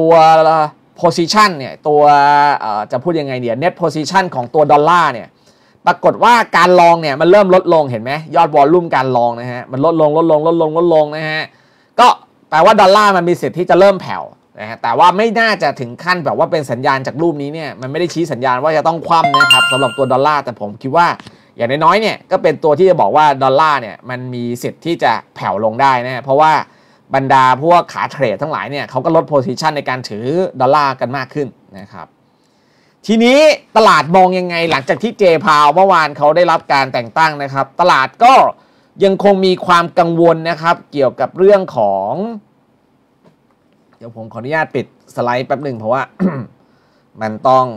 position เนี่ยตัวเอ่อจะพูดยังไงเนี่ย net position ของตัวดอลลาร์เนี่ยปรากฏว่าการลองเนี่ยมันเริ่มลดลงเห็นไหมยอดวอลลุ่มการลองนะฮะมันลดลงลดลงลดลงลดลงนะฮะก็แปลว่าดอลลาร์มันมีสิทธิ์ที่จะเริ่มแผ่วนะฮะแต่ว่าไม่น่าจะถึงขั้นแบบว่าเป็นสัญญาณจากรูปนี้เนี่ยมันไม่ได้ชี้สัญญาณว่าจะต้องคว่ำนะครับสำหรับตัวดอลลาร์แต่ผมคิดว่าอย่างน้อยๆเนี่ยก็เป็นตัวที่จะบอกว่าดอลลาร์เนี่ยมันมีสิทธิ์ที่จะแผ่วลงได้นะเพราะว่าบรรดาพวกขาเทรดทั้งหลายเนี่ยเขาก็ลดโพซิชันในการถือดอลลาร์กันมากขึ้นนะครับทีนี้ตลาดมองยังไงหลังจากที่เจพาวเมื่อวานเขาได้รับการแต่งตั้งนะครับตลาดก็ยังคงมีความกังวลนะครับเกี่ยวกับเรื่องของเดี๋ยวผมขออนุญาตปิดสไลด์แป๊บหนึ่งเพราะว่า มันต้อง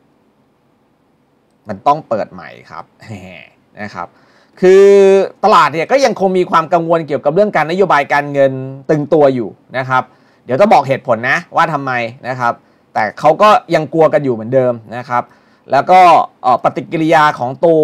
มันต้องเปิดใหม่ครับ นะครับคือตลาดเนี่ยก็ยังคงมีความกังวลเกี่ยวกับเรื่องการนโยบายการเงินตึงตัวอยู่นะครับเดี๋ยวต้องบอกเหตุผลนะว่าทำไมนะครับแต่เขาก็ยังกลัวกันอยู่เหมือนเดิมนะครับแล้วก็ปฏิกิริยาของตัว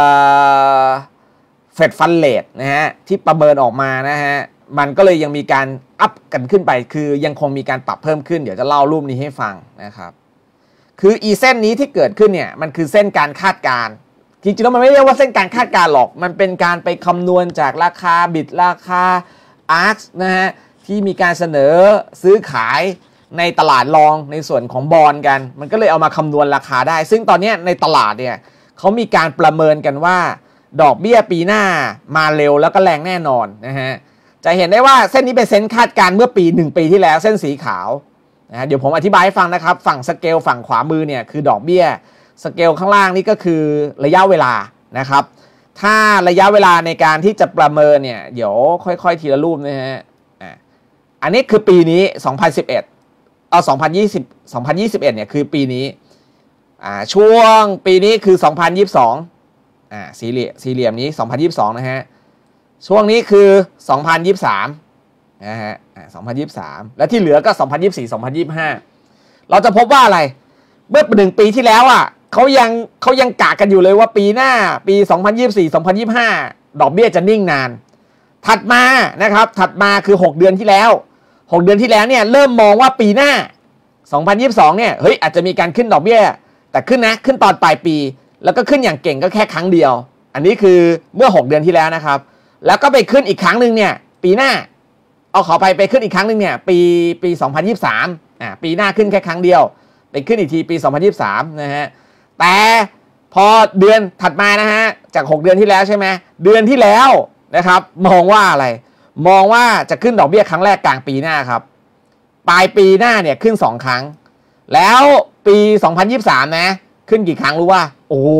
เฟดฟันเรทนะฮะที่ประเมินออกมานะฮะมันก็เลยยังมีการอัพกันขึ้นไปคือยังคงมีการปรับเพิ่มขึ้นเดี๋ยวจะเล่ารูปนี้ให้ฟังนะครับคืออีเส้นนี้ที่เกิดขึ้นเนี่ยมันคือเส้นการคาดการณ์จริงๆแล้วมันไม่เรียกว่าเส้นการคาดการณ์หรอกมันเป็นการไปคำนวณจากราคาบิตราคา อาร์ ซี นะฮะที่มีการเสนอซื้อขายในตลาดรองในส่วนของบอนด์กันมันก็เลยเอามาคำนวณราคาได้ซึ่งตอนนี้ในตลาดเนี่ยเขามีการประเมินกันว่าดอกเบี้ยปีหน้ามาเร็วแล้วก็แรงแน่นอนนะฮะจะเห็นได้ว่าเส้นนี้เป็นเส้นคาดการณ์เมื่อปีหนึ่งปีที่แล้วเส้นสีขาวนะเดี๋ยวผมอธิบายให้ฟังนะครับฝั่งสเกลฝั่งขวามือเนี่ยคือดอกเบี้ยสเกลข้างล่างนี่ก็คือระยะเวลานะครับถ้าระยะเวลาในการที่จะประเมินเนี่ยเดี๋ยวค่อยๆทีละรูปนะฮะอันนี้คือปีนี้สองพันสิบเอ็ดเอาสองพันยี่สิบ สองพันยี่สิบเอ็ดเนี่ยคือปีนี้อ่าช่วงปีนี้คือสองพันยี่สิบสองอ่าสี่เหลี่ยมสี่เหลี่ยมนี้สองพันยี่สิบสองนะฮะช่วงนี้คือสองพันยี่สิบสามนะฮะอ่าสองพันยี่สิบสามแล้วที่เหลือก็สองพันยี่สิบสี่ สองพันยี่สิบห้าเราจะพบว่าอะไรเมื่อหนึ่งปีที่แล้วอ่ะเขายังเขายังกะกันอยู่เลยว่าปีหน้าปีสองพันยี่สิบสี่ สองพันยี่สิบห้าดอกเบี้ยจะนิ่งนานถัดมานะครับถัดมาคือหกเดือนที่แล้วหกเดือนที่แล้วเนี่ยเริ่มมองว่าปีหน้าสองพันยี่สิบสองเนี่ยเฮ้ยอาจจะมีการขึ้นดอกเบี้ยแต่ขึ้นนะขึ้นตอนปลายปีแล้วก็ขึ้นอย่างเก่งก็แค่ครั้งเดียวอันนี้คือเมื่อหกเดือนที่แล้วนะครับแล้วก็ไปขึ้นอีกครั้งหนึ่งเนี่ยปีหน้าเอาขอไปไปขึ้นอีกครั้งหนึ่งเนี่ยปีปีสองพันยี่สิบสามอ่าปีหน้าขึ้นแค่ครั้งเดียวไปขึ้นอีกทีปีสองพันยี่สิบสามนะฮะแต่พอเดือนถัดมานะฮะจากหกเดือนที่แล้วใช่ไหมเดือนที่แล้วนะครับมองว่าอะไรมองว่าจะขึ้นดอกเบี้ยครั้งแรกกลางปีหน้าครับปลายปีหน้าเนี่ยขึ้นสองครั้งแล้วปีสองพันยี่สิบสามนะขึ้นกี่ครั้งรู้ว่าโอ้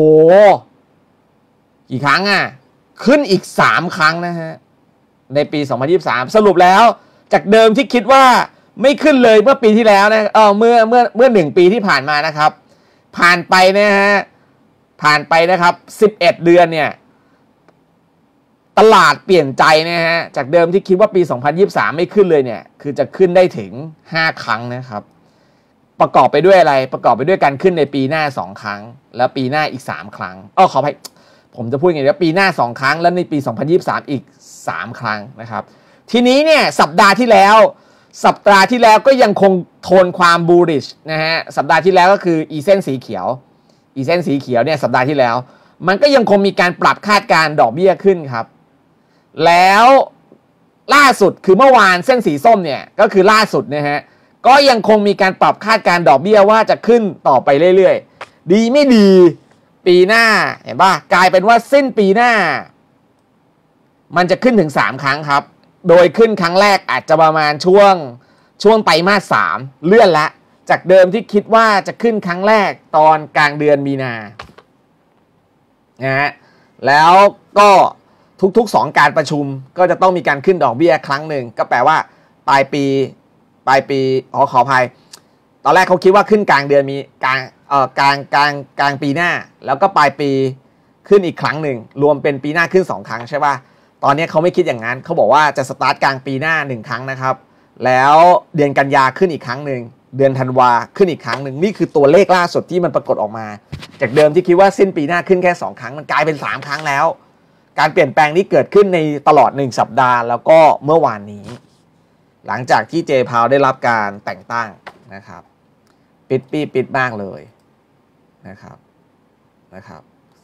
กี่ครั้งอ่ะขึ้นอีกสามครั้งนะฮะในปีสองพันยี่สิบสามสรุปแล้วจากเดิมที่คิดว่าไม่ขึ้นเลยเมื่อปีที่แล้วนะเออเมื่อเมื่อเมื่อหนึ่งปีที่ผ่านมานะครับผ่านไปนะฮะผ่านไปนะครับสิบเอ็ดเดือนเนี่ยตลาดเปลี่ยนใจนะฮะจากเดิมที่คิดว่าปีสองพันยี่สิบสามไม่ขึ้นเลยเนี่ยคือจะขึ้นได้ถึงห้าครั้งนะครับประกอบไปด้วยอะไรประกอบไปด้วยการขึ้นในปีหน้าสองครั้งแล้วปีหน้าอีกสามครั้งอ้อขออภัยผมจะพูดอย่างนี้ว่าปีหน้าสองครั้งแล้วในปีสองพันยี่สิบสามอีกสามครั้งนะครับทีนี้เนี่ยสัปดาห์ที่แล้วสัปดาห์ที่แล้วก็ยังคงโทนความ bullish นะฮะสัปดาห์ที่แล้วก็คืออีเส้นสีเขียวอีเส้นสีเขียวเนี่ยสัปดาห์ที่แล้วมันก็ยังคงมีการปรับคาดการณ์ดอกเบี้ยขึ้นครับแล้วล่าสุดคือเมื่อวานเส้นสีส้มเนี่ยก็คือล่าสุดนะฮะก็ยังคงมีการปรับคาดการณ์ดอกเบี้ยว่าจะขึ้นต่อไปเรื่อยๆดีไม่ดีปีหน้าเห็นป่ะกลายเป็นว่าสิ้นปีหน้ามันจะขึ้นถึงสามครั้งครับโดยขึ้นครั้งแรกอาจจะประมาณช่วงช่วงไตรมาสสามเลื่อนละจากเดิมที่คิดว่าจะขึ้นครั้งแรกตอนกลางเดือนมีนานะฮะแล้วก็ทุกๆสองการประชุมก็จะต้องมีการขึ้นดอกเบี้ยครั้งหนึ่งก็แปลว่าปลายปีปลายปีขอขออภัยตอนแรกเขาคิดว่าขึ้นกลางเดือนมีกลางเอ่อกลางกลางกลางปีหน้าแล้วก็ปลายปีขึ้นอีกครั้งหนึ่งรวมเป็นปีหน้าขึ้นสองครั้งใช่ป่ะตอนนี้เขาไม่คิดอย่างนั้นเขาบอกว่าจะสตาร์ทกลางปีหน้าหนึ่งครั้งนะครับแล้วเดือนกันยาขึ้นอีกครั้งหนึ่งเดือนธันวาขึ้นอีกครั้งหนึ่งนี่คือตัวเลขล่าสุดที่มันปรากฏออกมาจากเดิมที่คิดว่าสิ้นปีหน้าขึ้นแค่สองครั้งมันกลายเป็นสามครั้งแล้วการเปลี่ยนแปลงนี้เกิดขึ้นในตลอดหนึ่งสัปดาห์แล้วก็เมื่อวานนี้หลังจากที่เจพาวได้รับการแต่งตั้งนะครับปิดปีปิดมากเลยนะครับนะครับ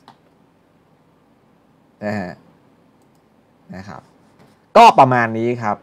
นะฮะนะครับก็ประมาณนี้ครับ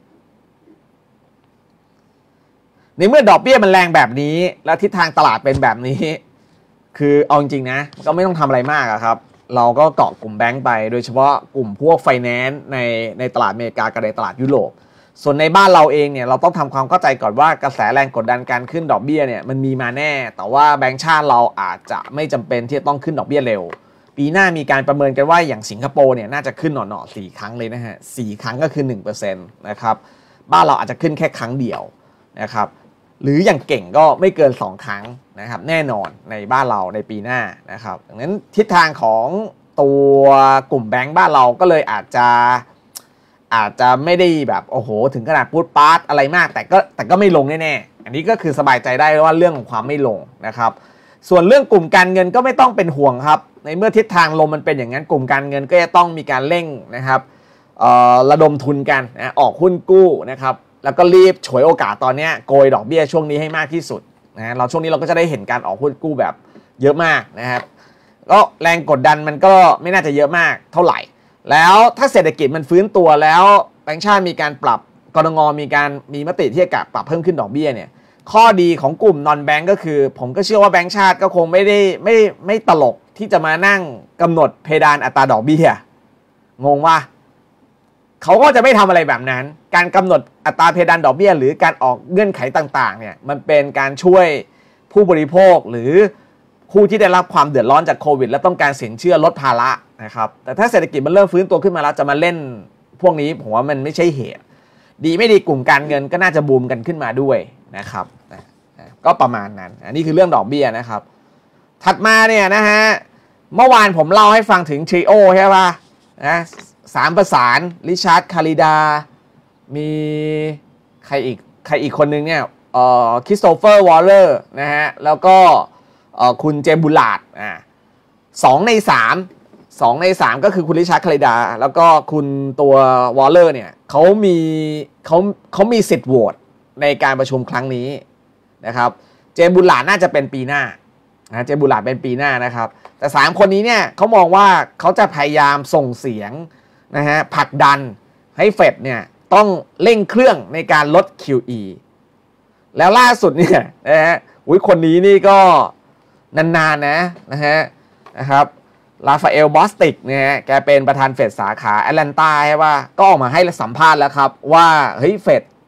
ในเมื่อดอกเบี้ยมันแรงแบบนี้แล้วทิศทางตลาดเป็นแบบนี้คือเอาจริงๆนะก็ไม่ต้องทำอะไรมากอะครับเราก็เกาะกลุ่มแบงก์ไปโดยเฉพาะกลุ่มพวกไฟแนนซ์ในในตลาดอเมริกากับในตลาดยุโรปส่วนในบ้านเราเองเนี่ยเราต้องทำความเข้าใจก่อนว่ากระแสแรงกดดันการขึ้นดอกเบี้ยเนี่ยมันมีมาแน่แต่ว่าแบงก์ชาติเราอาจจะไม่จำเป็นที่จะต้องขึ้นดอกเบี้ยเร็วปีหน้ามีการประเมินกันว่าอย่างสิงคโปร์เนี่ยน่าจะขึ้นหน่อๆสี่ครั้งเลยนะฮะสี่ครั้งก็คือ หนึ่งเปอร์เซ็นต์ นะครับบ้านเราอาจจะขึ้นแค่ครั้งเดียวนะครับหรืออย่างเก่งก็ไม่เกินสองครั้งนะครับแน่นอนในบ้านเราในปีหน้านะครับดังนั้นทิศทางของตัวกลุ่มแบงก์บ้านเราก็เลยอาจจะอาจจะไม่ได้แบบโอ้โหถึงขนาดพูดปาร์ตอะไรมากแต่ก็แต่ก็ไม่ลงแน่ๆอันนี้ก็คือสบายใจได้ว่าเรื่องของความไม่ลงนะครับส่วนเรื่องกลุ่มการเงินก็ไม่ต้องเป็นห่วงครับในเมื่อทิศทางลมมันเป็นอย่างนั้นกลุ่มการเงินก็จะต้องมีการเร่งนะครับระดมทุนกันนะออกหุ้นกู้นะครับแล้วก็รีบฉวยโอกาสตอนนี้โกยดอกเบี้ยช่วงนี้ให้มากที่สุดนะเราช่วงนี้เราก็จะได้เห็นการออกหุ้นกู้แบบเยอะมากนะครับก็แรงกดดันมันก็ไม่น่าจะเยอะมากเท่าไหร่แล้วถ้าเศรษฐกิจมันฟื้นตัวแล้วแบงก์ชาติมีการปรับกรงงมีการมีมติที่จะปรับเพิ่มขึ้นดอกเบี้ยเนี่ยข้อดีของกลุ่มนอนแบงก์ก็คือผมก็เชื่อว่าแบงก์ชาติก็คงไม่ได้ไม่ไม่ตลกที่จะมานั่งกำหนดเพดานอัตราดอกเบี้ยงงว่าเขาก็จะไม่ทำอะไรแบบนั้นการกำหนดอัตราเพดานดอกเบี้ยหรือการออกเงื่อนไขต่างๆเนี่ยมันเป็นการช่วยผู้บริโภคหรือผู้ที่ได้รับความเดือดร้อนจากโควิดและต้องการสินเชื่อลดภาระนะครับแต่ถ้าเศรษฐกิจมันเริ่มฟื้นตัวขึ้นมาแล้วจะมาเล่นพวกนี้ผมว่ามันไม่ใช่เหตุดีไม่ดีกลุ่มการเงินก็น่าจะบูมกันขึ้นมาด้วยนะครับก็ประมาณนั้นอันนี้คือเรื่องดอกเบี้ยนะครับถัดมาเนี่ยนะฮะเมื่อวานผมเล่าให้ฟังถึงทริโอใช่ป่ะนะสามประสานริชาร์ดคาริดามีใครอีกใครอีกคนนึงเนี่ยเอ่อคริสโตเฟอร์วอลเลอร์นะฮะแล้วก็เอ่อคุณเจมส์บูลาร์ดอ่าสองในสามสองในสามก็คือคุณริชาร์ดคาริดาแล้วก็คุณตัววอลเลอร์เนี่ยเขามีเขาเขามีสิทธิ์โหวตในการประชุมครั้งนี้นะครับเจมส์บูลาร์ดน่าจะเป็นปีหน้านะเจมส์บูลาร์ดเป็นปีหน้านะครับแต่สามคนนี้เนี่ยเขามองว่าเขาจะพยายามส่งเสียงนะฮะผลักดันให้เฟดเนี่ยต้องเร่งเครื่องในการลด คิว อี แล้วล่าสุดเนี่ยนะฮะอุ้ยคนนี้นี่ก็นานๆนะนะฮะนะครับราฟาเอลบอสติกเนี่ยแกเป็นประธานเฟดสาขาแอตแลนตาใช่ป่ะก็ออกมาให้สัมภาษณ์แล้วครับว่าเฮ้ยเฟด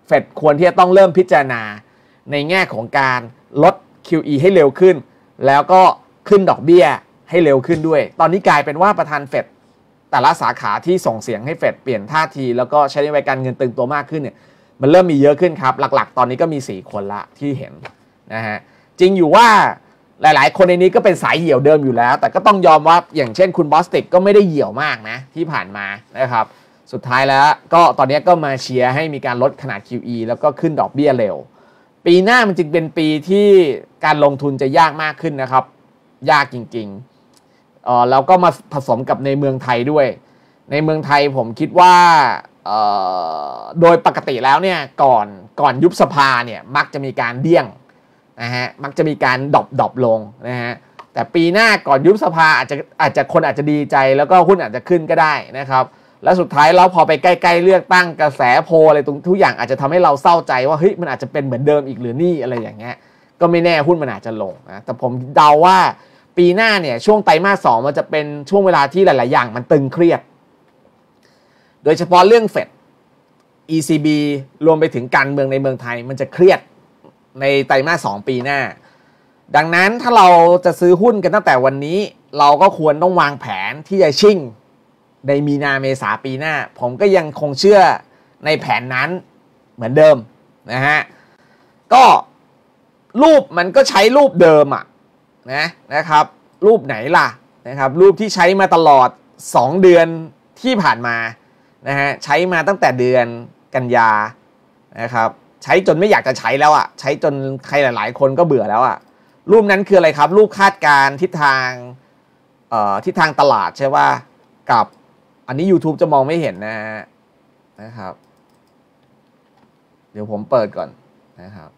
เฟดควรที่จะต้องเริ่มพิจารณาในแง่ของการลด คิว อี ให้เร็วขึ้นแล้วก็ขึ้นดอกเบี้ยให้เร็วขึ้นด้วยตอนนี้กลายเป็นว่าประธานเฟดแต่ละสาขาที่ส่งเสียงให้เฟดเปลี่ยนท่าทีแล้วก็ใช้นโยบายการเงินตึงตัวมากขึ้นเนี่ยมันเริ่มมีเยอะขึ้นครับหลักๆตอนนี้ก็มีสี่คนละที่เห็นนะฮะจริงอยู่ว่าหลายๆคนในนี้ก็เป็นสายเหี่ยวเดิมอยู่แล้วแต่ก็ต้องยอมว่าอย่างเช่นคุณบอสติกก็ไม่ได้เหี่ยวมากนะที่ผ่านมานะครับสุดท้ายแล้วก็ตอนนี้ก็มาเชียร์ให้มีการลดขนาด คิว อี แล้วก็ขึ้นดอกเบี้ยเร็วปีหน้ามันจึงเป็นปีที่การลงทุนจะยากมากขึ้นนะครับยากจริงๆเอ่อแล้วก็มาผสมกับในเมืองไทยด้วยในเมืองไทยผมคิดว่าเอ่อโดยปกติแล้วเนี่ยก่อนก่อนยุบสภาเนี่ยมักจะมีการเดี่ยงนะฮะมักจะมีการดรอปดรอปลงนะฮะแต่ปีหน้าก่อนยุบสภาอาจจะอาจจะคนอาจจะดีใจแล้วก็หุ้นอาจจะขึ้นก็ได้นะครับแล้วสุดท้ายเราพอไปใกล้ๆเลือกตั้งกระแสโพลอะไรตรงทุกอย่างอาจจะทำให้เราเศร้าใจว่าเฮ้ยมันอาจจะเป็นเหมือนเดิมอีกหรือนี่อะไรอย่างเงี้ยก็ไม่แน่หุ้นมันอาจจะลงนะแต่ผมเดาว่าปีหน้าเนี่ยช่วงไตรมาสสองมันจะเป็นช่วงเวลาที่หลายๆอย่างมันตึงเครียดโดยเฉพาะเรื่องเฟด อี ซี บี รวมไปถึงการเมืองในเมืองไทยมันจะเครียดในไตรมาสสองปีหน้าดังนั้นถ้าเราจะซื้อหุ้นกันตั้งแต่วันนี้เราก็ควรต้องวางแผนที่จะชิ่งในมีนาเมษาปีหน้าผมก็ยังคงเชื่อในแผนนั้นเหมือนเดิมนะฮะก็รูปมันก็ใช้รูปเดิมอ่ะนะนะครับรูปไหนล่ะนะครับรูปที่ใช้มาตลอดสองเดือนที่ผ่านมานะฮะใช้มาตั้งแต่เดือนกันยานะครับใช้จนไม่อยากจะใช้แล้วอ่ะใช้จนใครหลายๆคนก็เบื่อแล้วอ่ะรูปนั้นคืออะไรครับรูปคาดการทิศทางเอ่อทิศทางตลาดใช่ป่ะกับอันนี้ YouTube จะมองไม่เห็นนะฮะนะครับเดี๋ยวผมเปิดก่อนนะครับ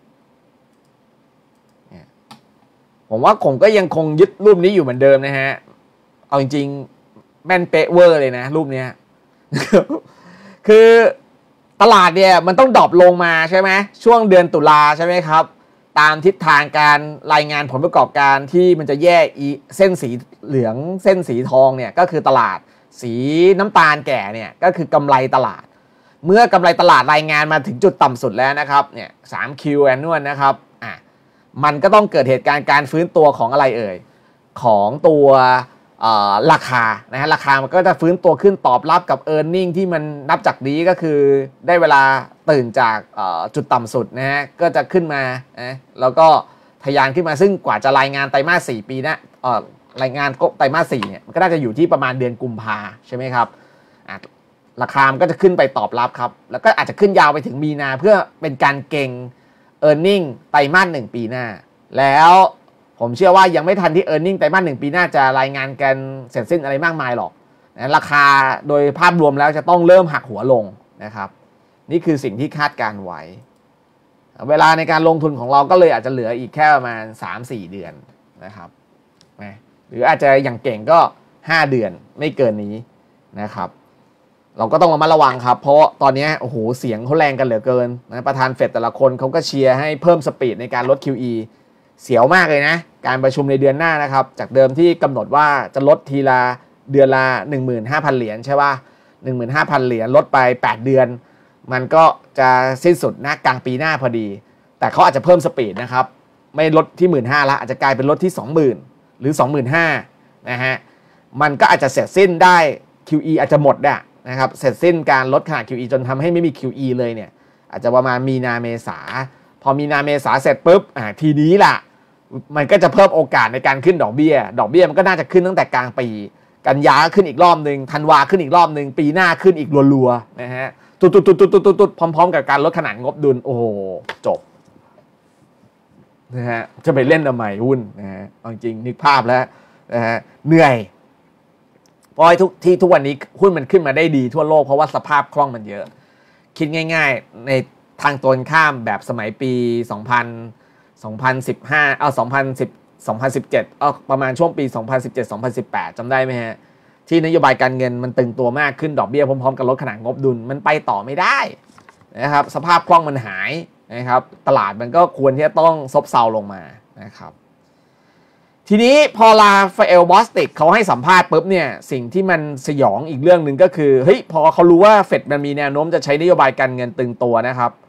เนี่ยผมว่าผมก็ยังคงยึดรูปนี้อยู่เหมือนเดิมนะฮะเอาจริงๆแม่นเป๊ะเวอร์เลยนะรูปนี้ คือตลาดเนี่ยมันต้องดรอปลงมาใช่ไหมช่วงเดือนตุลาใช่ไหมครับตามทิศทางการรายงานผลประกอบการที่มันจะแยกอีเส้นสีเหลืองเส้นสีทองเนี่ยก็คือตลาดสีน้ำตาลแก่เนี่ยก็คือกำไรตลาดเมื่อกำไรตลาดรายงานมาถึงจุดต่ำสุดแล้วนะครับเนี่ย สาม คิว annual นะครับอ่ะมันก็ต้องเกิดเหตุการณ์การฟื้นตัวของอะไรเอ่ยของตัวราคานะฮะราคามันก็จะฟื้นตัวขึ้นตอบรับกับ e a r n i n g ที่มันนับจากนี้ก็คือได้เวลาตื่นจากจุดต่ำสุดนะฮะก็จะขึ้นมานะแล้วก็ทะยานขึ้นมาซึ่งกว่าจะรายงานไตรมาสสี่ปีนะรายงานไตรมาสสี่เนี่ยมันก็น่าจะอยู่ที่ประมาณเดือนกุมภาใช่ไหมครับราคามันก็จะขึ้นไปตอบรับครับแล้วก็อาจจะขึ้นยาวไปถึงมีนาเพื่อเป็นการเก็ง e a r n i n g ไตรมาสหนึ่งปีหน้าแล้วผมเชื่อว่ายังไม่ทันที่ e a r n i n g ไตรมาสหนึ่งปีหน้าจะรายงานกันเสร็จสิ้นอะไรมากมายหรอกนะราคาโดยภาพรวมแล้วจะต้องเริ่มหักหัวลงนะครับนี่คือสิ่งที่คาดการไว้เวลาในการลงทุนของเราก็เลยอาจจะเหลืออีกแค่ประมาณ สามถึงสี่ เดือนนะครับนะหรืออาจจะอย่างเก่งก็ห้าเดือนไม่เกินนี้นะครับเราก็ต้องระมัดระวังครับเพราะตอนนี้โอ้โหเสียงเขาแรงกันเหลือเกินนะประธานเฟดแต่ละคนเขาก็เชียร์ให้เพิ่มสปีดในการลด คิว อี เสียวมากเลยนะการประชุมในเดือนหน้านะครับจากเดิมที่กำหนดว่าจะลดทีละเดือนละ หนึ่งหมื่นห้าพัน เหรียญใช่ป่ะ หนึ่งหมื่นห้าพัน เหรียญลดไปแปดเดือนมันก็จะสิ้นสุดนะกลางปีหน้าพอดีแต่เขาอาจจะเพิ่มสปีดนะครับไม่ลดที่ หนึ่งหมื่นห้าพัน ละอาจจะกลายเป็นลดที่ สองหมื่น หรือ สองหมื่นห้าพัน นะฮะมันก็อาจจะเสร็จสิ้นได้ คิว อี อาจจะหมดอ่ะนะครับเสร็จสิ้นการลดขนาด คิว อี จนทำให้ไม่มี คิว อี เลยเนี่ยอาจจะประมาณมีนาเมษาพอมีนาเมษาเสร็จปุ๊บอ่าทีนี้ล่ะมันก็จะเพิ่มโอกาสในการขึ้นดอกเบี้ยดอกเบี้ยมันก็น่าจะขึ้นตั้งแต่กลางปีกันยาขึ้นอีกรอบหนึ่งธันวาขึ้นอีกรอบหนึ่งปีหน้าขึ้นอีกรัวๆนะฮะตุดตุดตุดตุดตุดตุดตุดพร้อมๆกับการลดขนาดงบดุลโอ้โหจบนะฮะจะไปเล่นทำไมหุ้นนะฮะจริงนึกภาพแล้วนะฮะเหนื่อยเพราะทุกที่ทุกวันนี้หุ้นมันขึ้นมาได้ดีทั่วโลกเพราะว่าสภาพคล่องมันเยอะคิดง่ายๆในทางตรงข้ามแบบสมัยปีสองพัน สองพันสิบห้าเอาสองพันสิบ สองพันสิบเจ็ดเอาประมาณช่วงปีสองพันสิบเจ็ด สองพันสิบแปดจำได้ไหมฮะที่นโยบายการเงินมันตึงตัวมากขึ้นดอกเบี้ยพร้อมๆกับลดขนาดงบดุลมันไปต่อไม่ได้นะครับสภาพคล่องมันหายนะครับตลาดมันก็ควรที่จะต้องซบเซาลงมานะครับทีนี้พอลาฟาเอลบอสติกเขาให้สัมภาษณ์ปุ๊บเนี่ยสิ่งที่มันสยองอีกเรื่องหนึ่งก็คือเฮ้ยพอเขารู้ว่าเฟดมันมีแนวโน้มจะใช้นโยบายการเงินตึงตัวนะครับ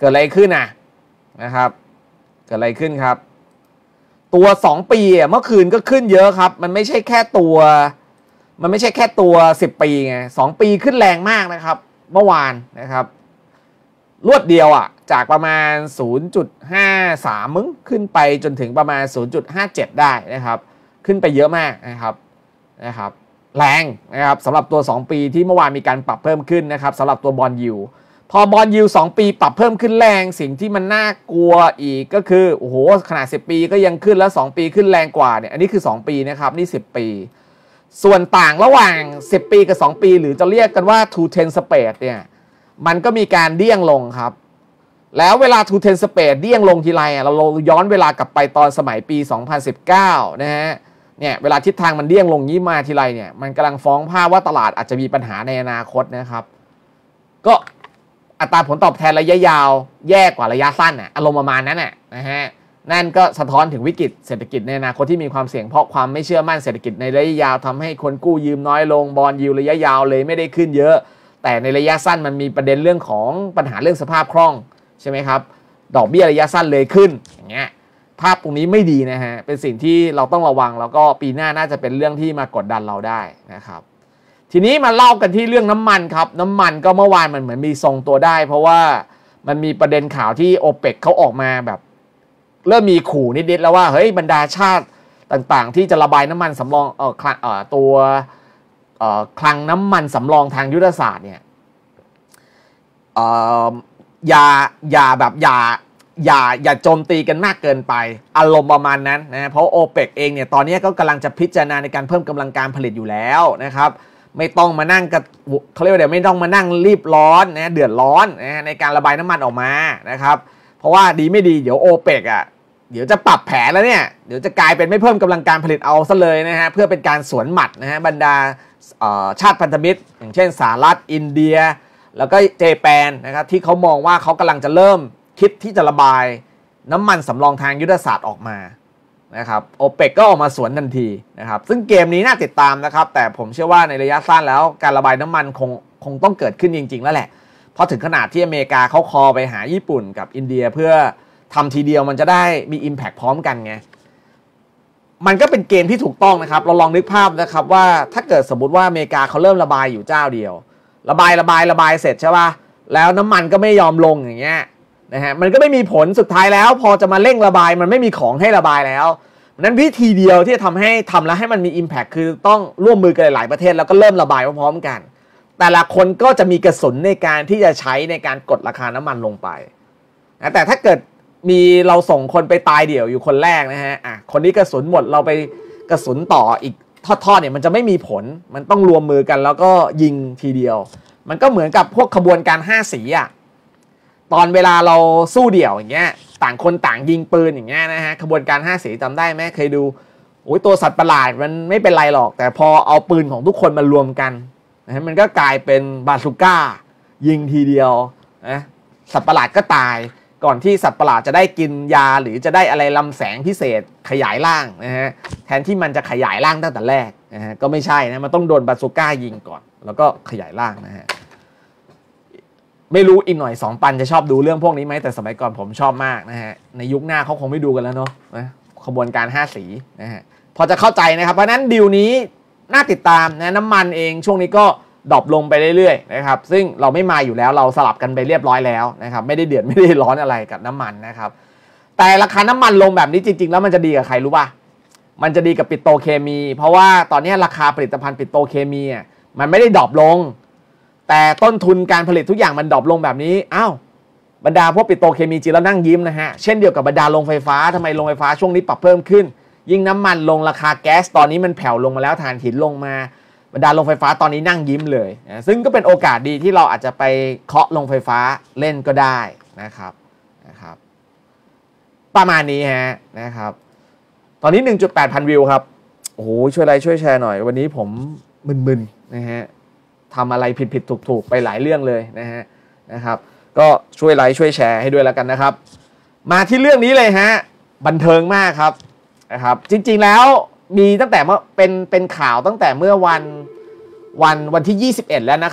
เกิดอะไรขึ้นนะนะครับเกิดอะไรขึ้นครับตัวสองปีอ่ะเมื่อคืนก็ขึ้นเยอะครับมันไม่ใช่แค่ตัวมันไม่ใช่แค่ตัวสิบปีไงสองปีขึ้นแรงมากนะครับเมื่อวานนะครับรวดเดียวอ่ะจากประมาณ ศูนย์จุดห้าสาม มึงขึ้นไปจนถึงประมาณ ศูนย์จุดห้าเจ็ด ได้นะครับขึ้นไปเยอะมากนะครับนะครับแรงนะครับสำหรับตัวสองปีที่เมื่อวานมีการปรับเพิ่มขึ้นนะครับสำหรับตัวบอนด์ยิลด์พอบอนด์ยิลด์สองปีปรับเพิ่มขึ้นแรงสิ่งที่มันน่ากลัวอีกก็คือโอ้โหขนาดสิบปีก็ยังขึ้นแล้วสองปีขึ้นแรงกว่าเนี่ยอันนี้คือสองปีนะครับนี่สิบปีส่วนต่างระหว่างสิบปีกับสองปีหรือจะเรียกกันว่า two ten spread เนี่ยมันก็มีการเดี้ยงลงครับแล้วเวลา two ten spread เดี้ยงลงทีไรเราย้อนเวลากลับไปตอนสมัยปีสองพันสิบเก้านะฮะเนี่ยเวลาทิศทางมันเดี้ยงลงนี้มาทีไรเนี่ยมันกำลังฟ้องภาพว่าตลาดอาจจะมีปัญหาในอนาคตนะครับก็อัตราผลตอบแทนระยะยาวแย่กว่าระยะสั้นน่ะอารมณ์ประมาณนั้นน่ะนะฮะนั่นก็สะท้อนถึงวิกฤตเศรษฐกิจในอนาคตที่มีความเสี่ยงเพราะความไม่เชื่อมั่นเศรษฐกิจในระยะยาวทำให้คนกู้ยืมน้อยลงบอนด์ยิลด์ระยะยาวเลยไม่ได้ขึ้นเยอะแต่ในระยะสั้นมันมีประเด็นเรื่องของปัญหาเรื่องสภาพคล่องใช่ไหมครับดอกเบี้ยระยะสั้นเลยขึ้นอย่างเงี้ยภาพตรงนี้ไม่ดีนะฮะเป็นสิ่งที่เราต้องระวังแล้วก็ปีหน้าน่าจะเป็นเรื่องที่มากดดันเราได้นะครับทีนี้มาเล่ากันที่เรื่องน้ำมันครับน้ำมันก็เมื่อวานมันเหมือนมีทรงตัวได้เพราะว่ามันมีประเด็นข่าวที่โอเปกเขาออกมาแบบเริ่มมีขู่นิดๆแล้วว่าเฮ้ยบรรดาชาติต่างๆที่จะระบายน้ำมันสำรองเอ่อเอ่อตัวเอ่อคลังน้ำมันสำรองทางยุทธศาสตร์เนี่ยเอ่ออย่าอย่าแบบอย่าอย่าอย่าโจมตีกันมากเกินไปอารมณ์ประมาณนั้นนะเพราะโอเปกเองเนี่ยตอนนี้ก็กำลังจะพิจารณาในการเพิ่มกำลังการผลิตอยู่แล้วนะครับไม่ต้องมานั่งกับเขาเรียกว่าเดี๋ยวไม่ต้องมานั่งรีบร้อนนะเดือดร้อนนะในการระบายน้ำมันออกมานะครับเพราะว่าดีไม่ดีเดี๋ยวโอเปกอ่ะเดี๋ยวจะปรับแผนแล้วเนี่ยเดี๋ยวจะกลายเป็นไม่เพิ่มกำลังการผลิตเอาซะเลยนะฮะเพื่อเป็นการสวนหมัดนะฮะบรรดาชาติพันธมิตรอย่างเช่นสหรัฐอินเดียแล้วก็เจแปนนะครับที่เขามองว่าเขากำลังจะเริ่มคิดที่จะระบายน้ำมันสำรองทางยุทธศาสตร์ออกมานะครับโอเปกก็ออกมาสวนทันทีนะครับซึ่งเกมนี้น่าติดตามนะครับแต่ผมเชื่อว่าในระยะสั้นแล้วการระบายน้ำมันคงคงต้องเกิดขึ้นจริงๆแล้วแหละเพราะถึงขนาดที่อเมริกาเขาคอไปหาญี่ปุ่นกับอินเดียเพื่อทำทีเดียวมันจะได้มี Impact พร้อมกันไงมันก็เป็นเกมที่ถูกต้องนะครับเราลองนึกภาพนะครับว่าถ้าเกิดสมมติว่าอเมริกาเขาเริ่มระบายอยู่เจ้าเดียวระบายระบายระบายเสร็จใช่ป่ะแล้วน้ำมันก็ไม่ยอมลงอย่างเงี้ยนะฮะมันก็ไม่มีผลสุดท้ายแล้วพอจะมาเร่งระบายมันไม่มีของให้ระบายแล้วนั้นวิธีเดียวที่จะทำให้ทำแล้วให้มันมี Impact คือต้องร่วมมือกันหลายประเทศแล้วก็เริ่มระบายพร้อมๆกันแต่ละคนก็จะมีกระสุนในการที่จะใช้ในการกดราคาน้ำมันลงไปนะแต่ถ้าเกิดมีเราส่งคนไปตายเดี่ยวอยู่คนแรกนะฮะอ่ะคนนี้กระสุนหมดเราไปกระสุนต่ออีกทอดๆเนี่ยมันจะไม่มีผลมันต้องรวมมือกันแล้วก็ยิงทีเดียวมันก็เหมือนกับพวกขบวนการห้าสีอ่ะตอนเวลาเราสู้เดี่ยวอย่างเงี้ยต่างคนต่างยิงปืนอย่างเงี้ยนะฮะขบวนการห้าสีจำได้ไหมเคยดูโอ้ยตัวสัตว์ประหลาดมันไม่เป็นไรหรอกแต่พอเอาปืนของทุกคนมารวมกันนะฮะมันก็กลายเป็นบาซูก้ายิงทีเดียวนะสัตว์ประหลาดก็ตายก่อนที่สัตว์ประหลาดจะได้กินยาหรือจะได้อะไรลำแสงพิเศษขยายร่างนะฮะแทนที่มันจะขยายร่างตั้งแต่แรกนะฮะก็ไม่ใช่นะมันต้องโดนบาซูก้ายิงก่อนแล้วก็ขยายร่างนะฮะไม่รู้อีกหน่อยสองปันจะชอบดูเรื่องพวกนี้ไหมแต่สมัยก่อนผมชอบมากนะฮะในยุคหน้าเขาคงไม่ดูกันแล้วเนาะนะขบวนการห้าสีนะฮะพอจะเข้าใจนะครับเพราะนั้นดีลนี้น่าติดตามนะน้ำมันเองช่วงนี้ก็ดรอปลงไปเรื่อยๆนะครับซึ่งเราไม่มาอยู่แล้วเราสลับกันไปเรียบร้อยแล้วนะครับไม่ได้เดือดไม่ได้ร้อนอะไรกับน้ำมันนะครับแต่ราคาน้ำมันลงแบบนี้จริงๆแล้วมันจะดีกับใครรู้ป่ะมันจะดีกับปิโตรเคมีเพราะว่าตอนนี้ราคาผลิตภัณฑ์ปิโตรเคมีอ่ะมันไม่ได้ดรอปลงแต่ต้นทุนการผลิตทุกอย่างมันดรอปลงแบบนี้อ้าวบรรดาพวกปิโตรเคมีจีนแล้วนั่งยิ้มนะฮะเช่นเดียวกับบรรดาโรงไฟฟ้าทำไมโรงไฟฟ้าช่วงนี้ปรับเพิ่มขึ้นยิ่งน้ำมันลงราคาแก๊สตอนนี้มันแผ่วลงมาแล้วถ่านหินลงมาบรรดาโรงไฟฟ้าตอนนี้นั่งยิ้มเลยนะซึ่งก็เป็นโอกาสดีที่เราอาจจะไปเคาะโรงไฟฟ้าเล่นก็ได้นะครับนะครับประมาณนี้ฮะนะครับตอนนี้ หนึ่งจุดแปด พันวิวครับโอ้โหช่วยไลค์ช่วยแชร์หน่อยวันนี้ผมมึนๆนะฮะทำอะไรผิดๆถูกๆไปหลายเรื่องเลยนะฮะนะครับก็ช่วยไลค์ช่วยแชร์ให้ด้วยแล้วกันนะครับมาที่เรื่องนี้เลยฮะบันเทิงมากครับนะครับจริงๆแล้วมีตั้งแต่เมื่อเป็นเป็นข่าวตั้งแต่เมื่อวันวันวันที่ยี่สิบเอ็ดแล้วนะครับ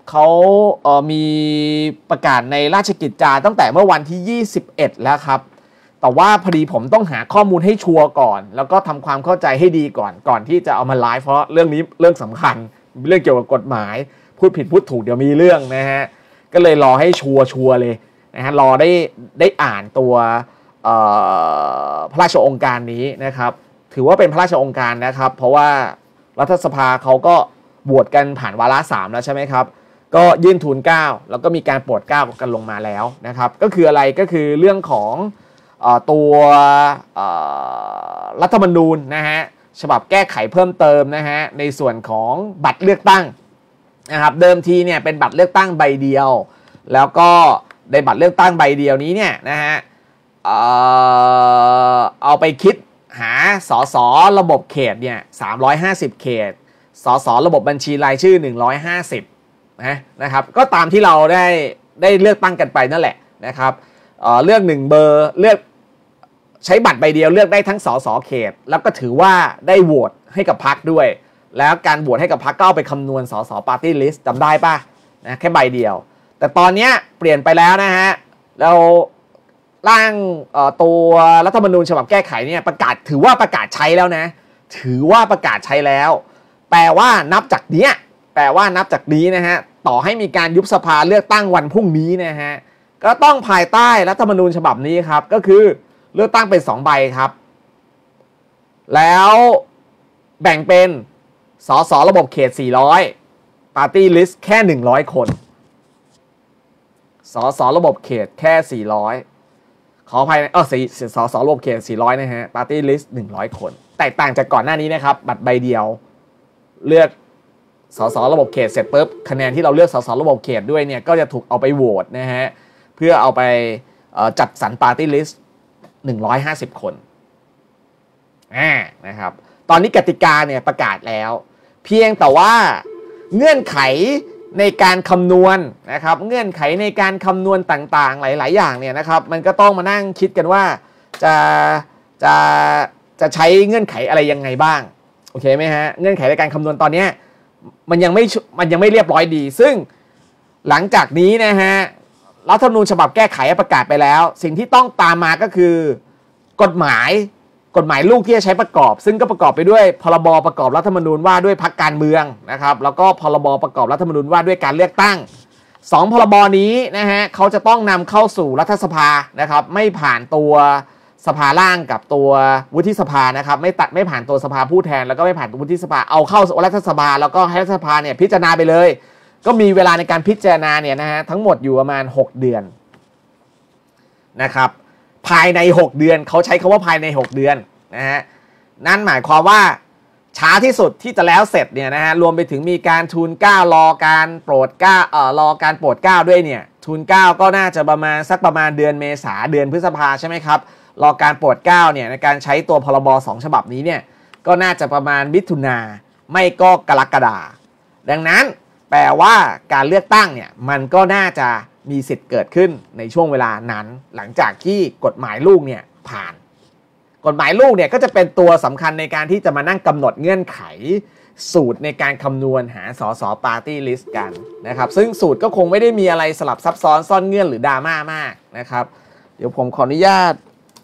เขาเอ่อมีประกาศในราชกิจจาตั้งแต่เมื่อวันที่ยี่สิบเอ็ดแล้วครับแต่ว่าพอดีผมต้องหาข้อมูลให้ชัวร์ก่อนแล้วก็ทำความเข้าใจให้ดีก่อนก่อนที่จะเอามาไลฟ์เพราะเรื่องนี้เรื่องสำคัญเรื่องเกี่ยวกับกฎหมายพูดผิดพูดถูกเดี๋ยวมีเรื่องนะฮะก็เลยรอให้ชัวร์ชัวร์เลยนะฮะรอได้ได้อ่านตัวพระราชโองการนี้นะครับถือว่าเป็นพระราชโองการนะครับเพราะว่ารัฐสภาเขาก็โหวตกันผ่านวาระสามแล้วใช่ไหมครับก็ยื่นทูลเกล้าแล้วก็มีการโปรดเกล้ากันลงมาแล้วนะครับก็คืออะไรก็คือเรื่องของเอ่อตัวเอ่อรัฐธรรมนูญนะฮะฉบับแก้ไขเพิ่มเติมนะฮะในส่วนของบัตรเลือกตั้งนะครับเดิมทีเนี่ยเป็นบัตรเลือกตั้งใบเดียวแล้วก็ในบัตรเลือกตั้งใบเดียวนี้เนี่ยนะฮะเอ่อเอาไปคิดหาสสระบบเขตเนี่ยสามร้อยห้าสิบเขตสสระบบบัญชีรายชื่อหนึ่งร้อยห้าสิบนะนะครับก็ตามที่เราได้ได้เลือกตั้งกันไปนั่นแหละนะครับเอ่อเลือกหนึ่งเบอร์เลือกใช้บัตรใบเดียวเลือกได้ทั้งสสเขตแล้วก็ถือว่าได้โหวตให้กับพรรคด้วยแล้วการโหวตให้กับพรรคก็เอาไปคำนวณสสปาร์ตี้ลิสต์จำได้ป่ะนะแค่ใบเดียวแต่ตอนนี้เปลี่ยนไปแล้วนะฮะเราร่างตัวรัฐธรรมนูญฉบับแก้ไขเนี่ยประกาศถือว่าประกาศใช้แล้วนะถือว่าประกาศใช้แล้วแปลว่านับจากเนี้ยแปลว่านับจากนี้นะฮะต่อให้มีการยุบสภาเลือกตั้งวันพรุ่งนี้นะฮะก็ต้องภายใต้รัฐธรรมนูญฉบับนี้ครับก็คือเลือกตั้งเป็นสองใบครับแล้วแบ่งเป็นสสระบบเขตสี่ร้อยปาร์ตี้ลิสต์แค่หนึ่งร้อยคนสสระบบเขตแค่สี่ร้อยขออภัยเออสี่สสระบบเขตสี่ร้อยนะฮะปาร์ตี้ลิสต์หนึ่งร้อยคนแตกต่างจากก่อนหน้านี้นะครับบัตรใบเดียวเลือกสสระบบเขตเสร็จปุ๊บคะแนนที่เราเลือกสสระบบเขตด้วยเนี่ยก็จะถูกเอาไปโหวตนะฮะเพื่อเอาไปจัดสรรปาร์ตี้ลิสต์หนึ่งร้อยห้าสิบคนอ่านะครับตอนนี้กติกาเนี่ยประกาศแล้วเพียงแต่ว่าเงื่อนไขในการคำนวณนะครับเงื่อนไขในการคำนวณต่างๆหลายๆอย่างเนี่ยนะครับมันก็ต้องมานั่งคิดกันว่าจะจะจะใช้เงื่อนไขอะไรยังไงบ้างโอเคไหมฮะเงื่อนไขในการคำนวณตอนนี้มันยังไม่มันยังไม่เรียบร้อยดีซึ่งหลังจากนี้นะฮะรัฐธรรมนูญฉบับแก้ไขประกาศไปแล้วสิ่งที่ต้องตามมาก็คือกฎหมายกฎหมายลูกที่จะใช้ประกอบซึ่งก็ประกอบไปด้วยพรบประกอบรัฐธรรมนูญว่าด้วยพรรคการเมืองนะครับแล้วก็พรบประกอบรัฐธรรมนูญว่าด้วยการเลือกตั้งสองพรบนี้นะฮะเขาจะต้องนำเข้าสู่รัฐสภานะครับไม่ผ่านตัวสภาล่างกับตัววุฒิสภานะครับไม่ตัดไม่ผ่านตัวสภาผู้แทนแล้วก็ไม่ผ่านตัววุฒิสภาเอาเข้ารัฐสภาแล้วก็ให้รัฐสภาเนี่ยพิจารณาไปเลยก็มีเวลาในการพิจารณาเนี่ยนะฮะทั้งหมดอยู่ประมาณหกเดือนนะครับภายในหกเดือนเขาใช้คำว่าภายในหกเดือนนะฮะนั่นหมายความว่าช้าที่สุดที่จะแล้วเสร็จเนี่ยนะฮะรวมไปถึงมีการทูลเกล้ารอการโปรดเกล้าเอ่อรอการโปรดเกล้าด้วยเนี่ยทูลเกล้าก็น่าจะประมาณสักประมาณเดือนเมษาเดือนพฤษภาใช่ไหมครับรอการโปรดเกล้าเนี่ยในการใช้ตัวพรบสองฉบับนี้เนี่ยก็น่าจะประมาณมิถุนาไม่ก็กรกฎาดังนั้นแปลว่าการเลือกตั้งเนี่ยมันก็น่าจะมีสิทธิ์เกิดขึ้นในช่วงเวลานั้นหลังจากที่กฎหมายลูกเนี่ยผ่านกฎหมายลูกเนี่ยก็จะเป็นตัวสำคัญในการที่จะมานั่งกำหนดเงื่อนไขสูตรในการคำนวณหาสสปาร์ตี้ลิสต์กันนะครับซึ่งสูตรก็คงไม่ได้มีอะไรสลับซับซ้อนซ่อนเงื่อนหรือดราม่ามากนะครับเดี๋ยวผมขออนุญาต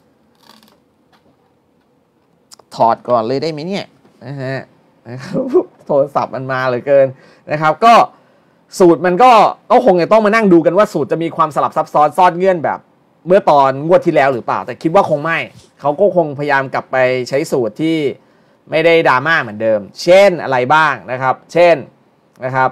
ถอดก่อนเลยได้ไหมเนี่ยนะฮะโทรศัพท์มันมาเหลือเกินนะครับก็สูตรมันก็ก็คงจะต้องมานั่งดูกันว่าสูตรจะมีความสลับซับซ้อนซ่อนเงื่อนแบบเมื่อตอนงวดที่แล้วหรือเปล่าแต่คิดว่าคงไม่เขาก็คงพยายามกลับไปใช้สูตรที่ไม่ได้ดราม่าเหมือนเดิมเช่นอะไรบ้างนะครับเช่นนะครับ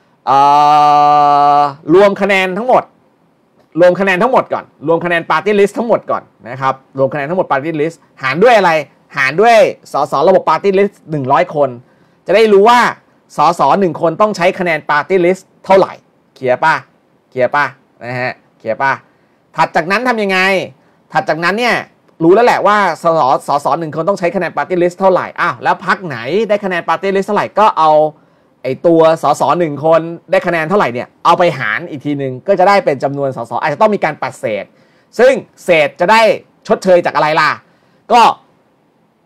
รวมคะแนนทั้งหมดรวมคะแนนทั้งหมดก่อนรวมคะแนนปาร์ตี้ลิสต์ทั้งหมดก่อนนะครับรวมคะแนนทั้งหมดปาร์ตี้ลิสต์หารด้วยอะไรหารด้วยสสระบบปาร์ตี้ลิสต์หนึ่งร้อยคนจะได้รู้ว่าสสหนึ่งคนต้องใช้คะแนนปาร์ตี้ลิสต์เท่าไหร่เคลียร์ป่ะเคลียร์ป่ะนะฮะเคลียร์ป่ะถัดจากนั้นทำยังไงถัดจากนั้นเนี่ยรู้แล้วแหละว่าสสสสหนึ่งคนต้องใช้คะแนนปาร์ตี้ลิสต์เท่าไหร่อ้าวแล้วพรรคไหนได้คะแนนปาร์ตี้ลิสต์เท่าไหร่ก็เอาไอตัวสสหนึ่งคนได้คะแนนเท่าไหร่เนี่ยเอาไปหารอีกทีนึงก็จะได้เป็นจำนวนสสอาจจะต้องมีการปัดเศษซึ่งเศษจะได้ชดเชยจากอะไรล่ะก็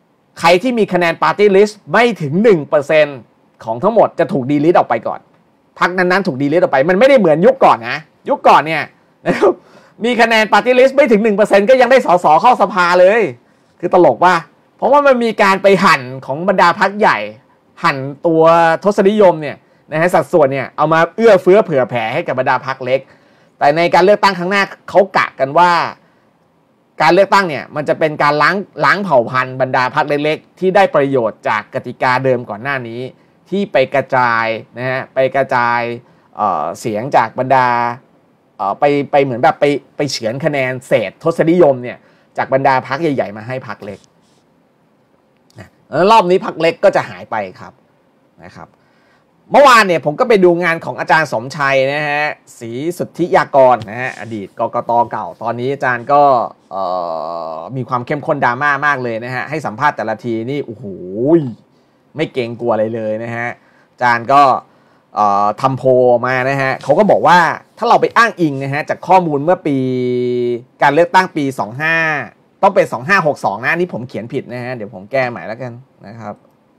ใครที่มีคะแนนปาร์ตี้ลิสต์ไม่ถึง หนึ่งเปอร์เซ็นต์ ของทั้งหมดจะถูกดีลิทออกไปก่อนพรรคนั้นๆถูกดีลิสต์ออกไปมันไม่ได้เหมือนยุคก่อนนะยุคก่อนเนี่ยนะครับมีคะแนนปาร์ตี้ลิสต์ไม่ถึง หนึ่งเปอร์เซ็นต์ ก็ยังได้สสเข้าสภาเลยคือตลกว่าเพราะว่ามันมีการไปหั่นของบรรดาพรรคใหญ่หั่นตัวทศนิยมเนี่ยนะฮะสัดส่วนเนี่ยเอามาเอื้อเฟื้อเผื่อแผ่ให้กับบรรดาพรรคเล็กแต่ในการเลือกตั้งครั้งหน้าเขากะกันว่าการเลือกตั้งเนี่ยมันจะเป็นการล้างล้างเผ่าพันธุ์บรรดาพรรคเล็กๆที่ได้ประโยชน์จากกติกาเดิมก่อนหน้านี้ที่ไปกระจายนะฮะไปกระจายเอ่อเสียงจากบรรดาเอ่อไปไปเหมือนแบบไปไปเฉือนคะแนนเศษทศนิยมเนี่ยจากบรรดาพรรคใหญ่ๆมาให้พรรคเล็กนะรอบนี้พรรคเล็กก็จะหายไปครับนะครับเมื่อวานเนี่ยผมก็ไปดูงานของอาจารย์สมชัยนะฮะศรีสุทธิยากรนะฮะอดีตกกต.เก่าตอนนี้อาจารย์ก็มีความเข้มข้นดราม่ามากเลยนะฮะให้สัมภาษณ์แต่ละทีนี่โอ้โหไม่เกรงกลัวอะไรเลยนะฮะอาจารย์ก็ทำโพลมานะฮะเขาก็บอกว่าถ้าเราไปอ้างอิงนะฮะจากข้อมูลเมื่อปีการเลือกตั้งปีสองห้าต้องเป็นสองห้าหกสองนะนี่ผมเขียนผิดนะฮะเดี๋ยวผมแก้ใหม่แล้วกันนะครับ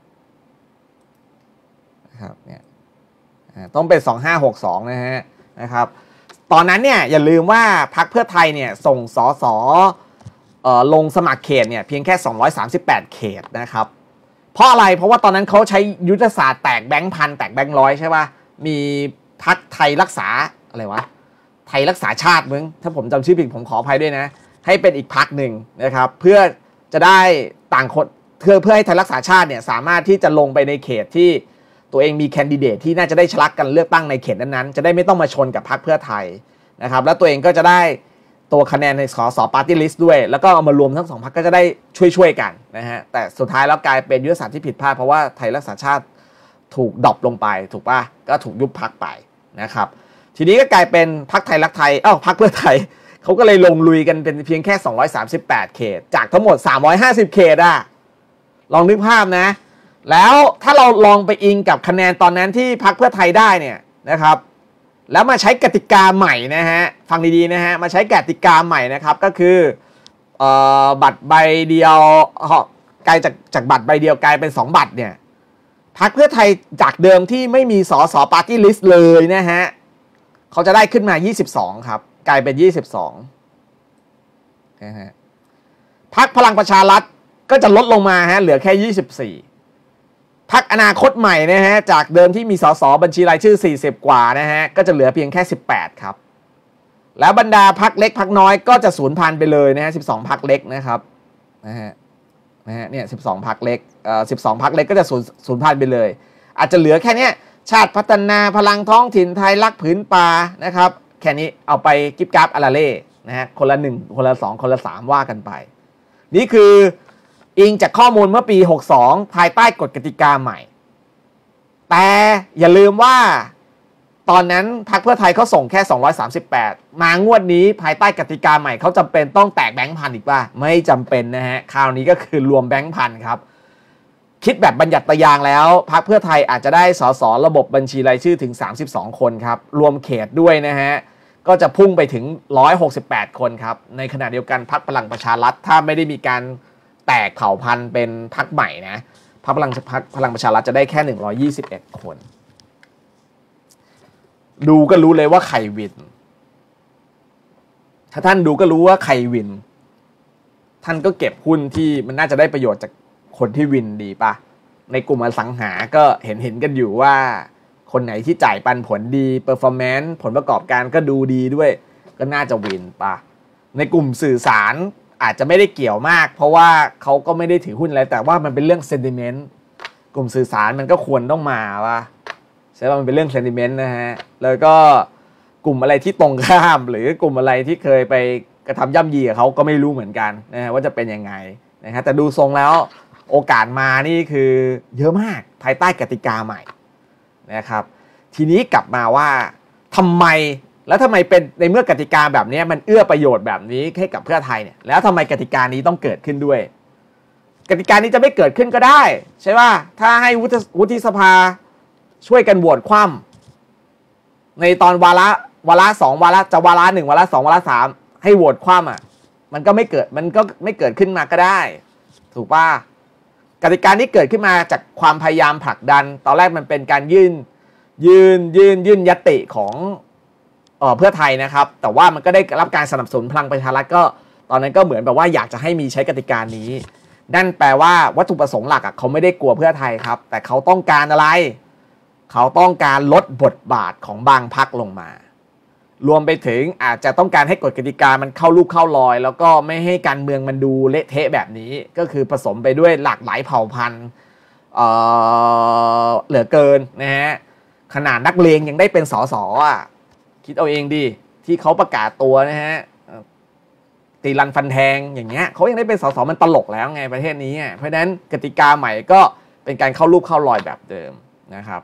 ครับเนี่ยต้องเป็นสองห้าหกสองนะฮะนะครับตอนนั้นเนี่ยอย่าลืมว่าพรรคเพื่อไทยเนี่ยส่งสสลงสมัครเขตเนี่ยเพียงแค่สองร้อยสามสิบแปดเขตนะครับเพราะอะไรเพราะว่าตอนนั้นเขาใช้ยุทธศาสตร์แตกแบงค์พันแตกแบงค์ร้อยใช่ป่ะมีพรรคไทยรักษาอะไรวะไทยรักษาชาติมึงถ้าผมจำชื่อผิดผมขออภัยด้วยนะให้เป็นอีกพรรคหนึ่งนะครับเพื่อจะได้ต่างคนเพื่อเพื่อให้ไทยรักษาชาติเนี่ยสามารถที่จะลงไปในเขตที่ตัวเองมีแคนดิเดตที่น่าจะได้ชลักกันเลือกตั้งในเขตนั้นๆจะได้ไม่ต้องมาชนกับพรรคเพื่อไทยนะครับแล้วตัวเองก็จะได้ตัวคะแนนในสสปาร์ตี้ลิสต์ด้วยแล้วก็เอามารวมทั้งสองพรรคก็จะได้ช่วยๆกันนะฮะแต่สุดท้ายแล้วกลายเป็นยุทธศาสตร์ที่ผิดพลาดเพราะว่าไทยรักษาชาติถูกดรอปลงไปถูกป่ะก็ถูกยุบพรรคไปนะครับทีนี้ก็กลายเป็นพรรคไทยรักไทยเอ้าพรรคเพื่อไทยเขาก็เลยลงลุยกันเป็นเพียงแค่สองร้อยสามสิบแปดเขตจากทั้งหมดสามร้อยห้าสิบเขตอ่ะลองนึกภาพนะแล้วถ้าเราลองไปอิงกับคะแนนตอนนั้นที่พรรคเพื่อไทยได้เนี่ยนะครับแล้วมาใช้กติกาใหม่นะฮะฟังดีๆนะฮะมาใช้กติกาใหม่นะครับก็คือเอ่อบัตรใบเดียวกลายจากจากบัตรใบเดียวกลายเป็นสองบัตรเนี่ยพรรคเพื่อไทยจากเดิมที่ไม่มีสสปาร์ตี้ลิสต์เลยนะฮะเขาจะได้ขึ้นมายี่สิบสองครับกลายเป็นยี่สิบสองนะฮะพรรคพลังประชารัฐก็จะลดลงมาฮะเหลือแค่ยี่สิบสี่พรรคอนาคตใหม่นะฮะจากเดิมที่มีสสบัญชีรายชื่อสี่สิบกว่านะฮะก็จะเหลือเพียงแค่สิบแปดครับแล้วบรรดาพรรคเล็กพรรคน้อยก็จะสูญพันธุ์ไปเลยนะฮะสิบสองพรรคเล็กนะครับนะฮะนะฮะเนี่ยสิบสองพรรคเล็กเอ่อสิบสองพรรคเล็กก็จะสูญสูญพันธุ์ไปเลยอาจจะเหลือแค่นี้ชาติพัฒนาพลังท้องถิ่นไทยรักผืนป่านะครับแค่นี้เอาไปกิ๊บกับอาราเล่นะฮะคนละหนึ่งคนละสองคนละสามว่ากันไปนี่คืออิงจากข้อมูลเมื่อปีหกสิบสองภายใต้กฎกติกาใหม่แต่อย่าลืมว่าตอนนั้นพรรคเพื่อไทยเขาส่งแค่สองร้อยสามสิบแปดมางวดนี้ภายใต้กติกาใหม่เขาจำเป็นต้องแตกแบงค์พันอีกป่ะไม่จำเป็นนะฮะคราวนี้ก็คือรวมแบงค์พันครับคิดแบบบัญญัติตายางแล้วพรรคเพื่อไทยอาจจะได้สสระบบบัญชีรายชื่อถึงสามสิบสองคนครับรวมเขตด้วยนะฮะก็จะพุ่งไปถึงหนึ่งร้อยหกสิบแปดคนครับในขณะเดียวกันพรรคพลังประชารัฐถ้าไม่ได้มีการแตกเผ่าพันธุ์เป็นพรรคใหม่นะพรรคพลังพรรคพลังประชารัฐจะได้แค่หนึ่งร้อยยี่สิบเอ็ดคนดูก็รู้เลยว่าใครวินถ้าท่านดูก็รู้ว่าใครวินท่านก็เก็บหุ้นที่มันน่าจะได้ประโยชน์จากคนที่วินดีป่ะในกลุ่มอสังหาก็เห็นเห็นกันอยู่ว่าคนไหนที่จ่ายปันผลดีเปอร์ฟอร์แมนซ์ผลประกอบการก็ดูดีด้วยก็น่าจะวินป่ะในกลุ่มสื่อสารอาจจะไม่ได้เกี่ยวมากเพราะว่าเขาก็ไม่ได้ถือหุ้นอะไรแต่ว่ามันเป็นเรื่องเซนติเมนต์กลุ่มสื่อสารมันก็ควรต้องมาว่าใช่ป่ะมันเป็นเรื่องเซนติเมนต์นะฮะแล้วก็กลุ่มอะไรที่ตรงข้ามหรือกลุ่มอะไรที่เคยไปกระทำย่ำยีกับเขาก็ไม่รู้เหมือนกันนะฮะว่าจะเป็นยังไงนะฮะแต่ดูทรงแล้วโอกาสมานี่คือเยอะมากภายใต้กติกาใหม่นะครับทีนี้กลับมาว่าทำไมแล้วทำไมเป็นในเมื่อกติกาแบบนี้มันเอื้อประโยชน์แบบนี้ให้กับเพื่อไทยเนี่ยแล้วทำไมกติกานี้ต้องเกิดขึ้นด้วยกติกานี้จะไม่เกิดขึ้นก็ได้ใช่ป่ะถ้าให้วุฒิสภาช่วยกันโหวตคว่ำในตอนวาระวาระสองวาระจะวาระหนึ่งวาระสองวาระสามให้โหวตคว่ำอ่ะมันก็ไม่เกิดมันก็ไม่เกิดขึ้นมาก็ได้ถูกป่ะกติกานี้เกิดขึ้นมาจากความพยายามผลักดันตอนแรกมันเป็นการยื่นยื่นยื่นยื่นยติของเอ่อเพื่อไทยนะครับแต่ว่ามันก็ได้รับการสนับสนุนพลังประชารัฐก็ตอนนั้นก็เหมือนแบบว่าอยากจะให้มีใช้กติกานี้นั่นแปลว่าวัตถุประสงค์หลักอ่ะเขาไม่ได้กลัวเพื่อไทยครับแต่เขาต้องการอะไรเขาต้องการลดบทบาทของบางพรรคลงมารวมไปถึงอาจจะต้องการให้กฎกติกามันเข้ารูปเข้ารอยแล้วก็ไม่ให้การเมืองมันดูเละเทะแบบนี้ก็คือผสมไปด้วยหลากหลายเผ่าพันธุ์เอ่อเหลือเกินนะฮะขนาดนักเลงยังได้เป็นสสอ่ะคิดเอาเองดิที่เขาประกาศตัวนะฮะตีรันฟันแทงอย่างเงี้ยเขายังได้เป็นสสมันตลกแล้วไงประเทศนี้เพราะฉะนั้นกติกาใหม่ก็เป็นการเข้ารูปเข้ารอยแบบเดิมนะครับ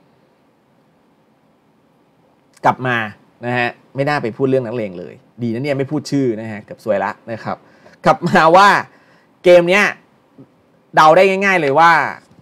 กลับมานะฮะไม่น่าไปพูดเรื่องนักเลงเลยดีนะเนี่ยไม่พูดชื่อนะฮะเกือบซวยละนะครับกลับมาว่าเกมเนี้ยเดาได้ง่ายๆเลยว่า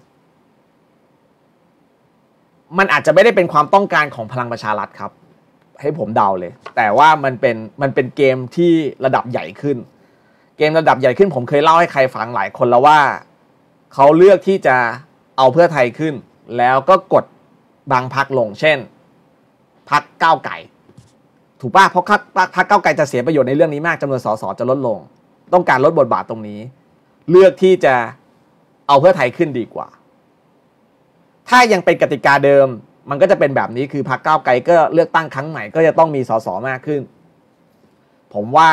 มันอาจจะไม่ได้เป็นความต้องการของพลังประชารัฐครับให้ผมเดาเลยแต่ว่ามันเป็นมันเป็นเกมที่ระดับใหญ่ขึ้นเกมระดับใหญ่ขึ้นผมเคยเล่าให้ใครฟังหลายคนแล้วว่าเขาเลือกที่จะเอาเพื่อไทยขึ้นแล้วก็กดบางพรรคลงเช่นพรรคก้าวไก่ถูกป่ะเพราะพรรคก้าวไก่จะเสียประโยชน์ในเรื่องนี้มากจำนวนสสจะลดลงต้องการลดบทบาทตรงนี้เลือกที่จะเอาเพื่อไทยขึ้นดีกว่าถ้ายังเป็นกติกาเดิมมันก็จะเป็นแบบนี้คือพรรคก้าวไกลก็เลือกตั้งครั้งใหม่ก็จะต้องมีสสมากขึ้นผมว่า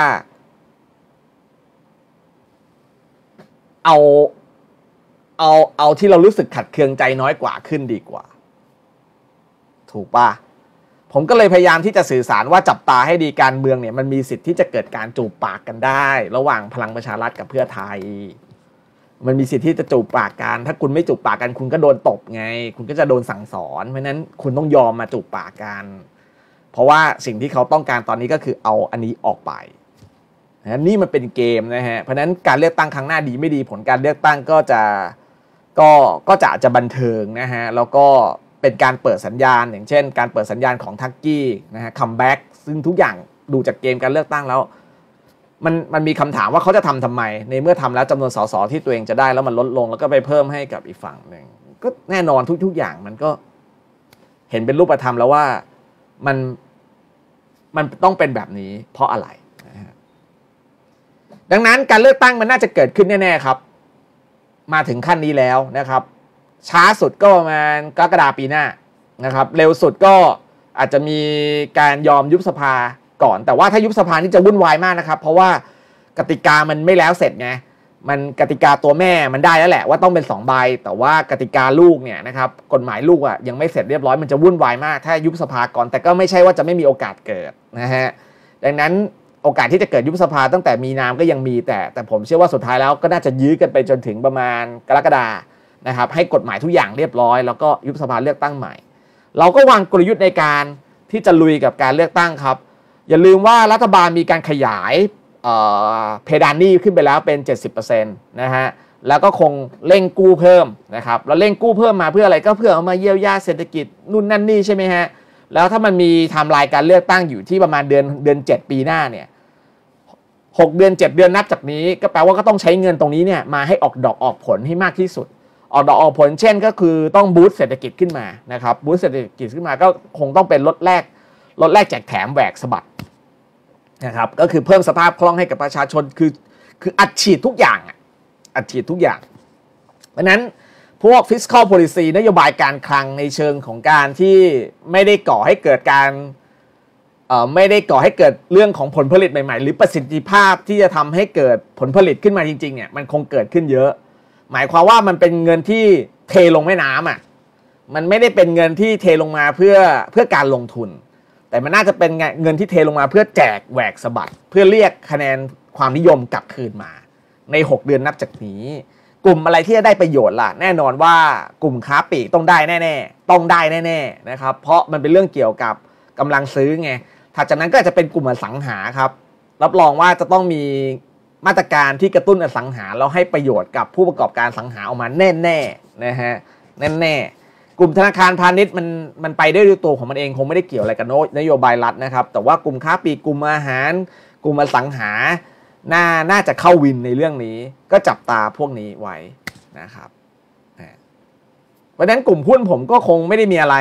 เอาเอาเอาที่เรารู้สึกขัดเคืองใจน้อยกว่าขึ้นดีกว่าถูกป่ะผมก็เลยพยายามที่จะสื่อสารว่าจับตาให้ดีการเมืองเนี่ยมันมีสิทธิ์ที่จะเกิดการจูบปากกันได้ระหว่างพลังประชารัฐกับเพื่อไทยมันมีสิทธิ์ที่จะจูบปากกันถ้าคุณไม่จูบปากกันคุณก็โดนตบไงคุณก็จะโดนสั่งสอนเพราะนั้นคุณต้องยอมมาจูบปากกันเพราะว่าสิ่งที่เขาต้องการตอนนี้ก็คือเอาอันนี้ออกไปนะนี่มันเป็นเกมนะฮะเพราะนั้นการเลือกตั้งครั้งหน้าดีไม่ดีผลการเลือกตั้งก็จะก็ก็จะจะบันเทิงนะฮะแล้วก็เป็นการเปิดสัญญาณอย่างเช่นการเปิดสัญญาณของทักกี้นะฮะคัมแบ็กซึ่งทุกอย่างดูจากเกมการเลือกตั้งแล้วมันมันมีคำถามว่าเขาจะทำทำไมในเมื่อทำแล้วจำนวนสสที่ตัวเองจะได้แล้วมันลดลงแล้วก็ไปเพิ่มให้กับอีกฝั่งหนึ่งก็แน่นอนทุกๆอย่างมันก็เห็นเป็นรูปธรรมแล้วว่ามันมันต้องเป็นแบบนี้เพราะอะไรนะฮะดังนั้นการเลือกตั้งมันน่าจะเกิดขึ้นแน่ๆครับมาถึงขั้นนี้แล้วนะครับช้าสุดก็ประมาณกรกฎาคมปีหน้านะครับเร็วสุดก็อาจจะมีการยอมยุบสภาก่อนแต่ว่าถ้ายุบสภานี่จะวุ่นวายมากนะครับเพราะว่ากติกามันไม่แล้วเสร็จไงมันกติกาตัวแม่มันได้แล้วแหละว่าต้องเป็นสองใบแต่ว่ากติกาลูกเนี่ยนะครับกฎหมายลูกอ่ะยังไม่เสร็จเรียบร้อยมันจะวุ่นวายมากถ้ายุบสภาก่อนแต่ก็ไม่ใช่ว่าจะไม่มีโอกาสเกิดนะฮะดังนั้นโอกาสที่จะเกิดยุบสภาตั้งแต่มีนาก็ยังมีแต่แต่ผมเชื่อว่าสุดท้ายแล้วก็น่าจะยื้อกันไปจนถึงประมาณกรกฎานะครับให้กฎหมายทุกอย่างเรียบร้อยแล้วก็ยุบสภาเลือกตั้งใหม่เราก็วางกลยุทธ์ในการที่จะลุยกับการเลือกตั้งครับอย่าลืมว่ารัฐบาลมีการขยายเพดานหนี้ขึ้นไปแล้วเป็น เจ็ดสิบเปอร์เซ็นต์ นะฮะแล้วก็คงเร่งกู้เพิ่มนะครับแล้วเร่งกู้เพิ่มมาเพื่ออะไรก็เพื่อเอามาเยียวยาเศรษฐกิจนู่นนั่นนี่ใช่ไหมฮะแล้วถ้ามันมีไทม์ไลน์การเลือกตั้งอยู่ที่ประมาณเดือนเดือนเจ็ดปีหน้าเนี่ยหกเดือนเจ็ดเดือนนับจากนี้ก็แปลว่าก็ต้องใช้เงินตรงนี้เนี่ยมาให้ออกดอกออกผลให้มากที่สุดออกดอกออกผลเช่นก็คือต้องบูสต์เศรษฐกิจขึ้นมานะครับบูสต์เศรษฐกิจขึ้นมาก็คงต้องเป็นลดแรกลดแรกแจกแถมแหวกสะบัดนะครับก็คือเพิ่มสภาพคล่องให้กับประชาชนคือคืออัดฉีดทุกอย่างอัดฉีดทุกอย่างเพราะนั้นพวก fiscal policy นโยบายการคลังในเชิงของการที่ไม่ได้ก่อให้เกิดการเอ่อไม่ได้ก่อให้เกิดเรื่องของผลผลิตใหม่ๆหรือประสิทธิภาพที่จะทำให้เกิดผลผลิตขึ้นมาจริงๆเนี่ยมันคงเกิดขึ้นเยอะหมายความว่ามันเป็นเงินที่เทลงแม่น้ำอ่ะมันไม่ได้เป็นเงินที่เทลงมาเพื่อเพื่อการลงทุนแต่มันน่าจะเป็นเงินที่เทลงมาเพื่อแจกแหวกสะบัดเพื่อเรียกคะแนนความนิยมกลับคืนมาในหกเดือนนับจากนี้กลุ่มอะไรที่จะได้ประโยชน์ล่ะแน่นอนว่ากลุ่มค้าปลีกต้องได้แน่ๆต้องได้แน่ๆนะครับเพราะมันเป็นเรื่องเกี่ยวกับกำลังซื้อไงถัดจากนั้นก็จะเป็นกลุ่มอสังหาครับรับรองว่าจะต้องมีมาตรการที่กระตุ้นอสังหาแล้วให้ประโยชน์กับผู้ประกอบการอสังหาออกมาแน่ๆนะฮะแน่ๆกลุ่มธนาคารพาณิชย์มันมันไปได้ด้วยตัวของมันเองคงไม่ได้เกี่ยวอะไรกับนโยบายรัฐนะครับแต่ว่ากลุ่มค้าปลีกกลุ่มอาหารกลุ่มอสังหาน่าน่าจะเข้าวินในเรื่องนี้ก็จับตาพวกนี้ไว้นะครับเพราะฉะนั้นกลุ่มหุ้นผมก็คงไม่ได้มีอะไร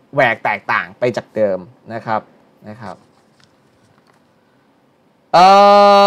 แหวกแตกต่างไปจากเดิมนะครับนะครับเอ่อ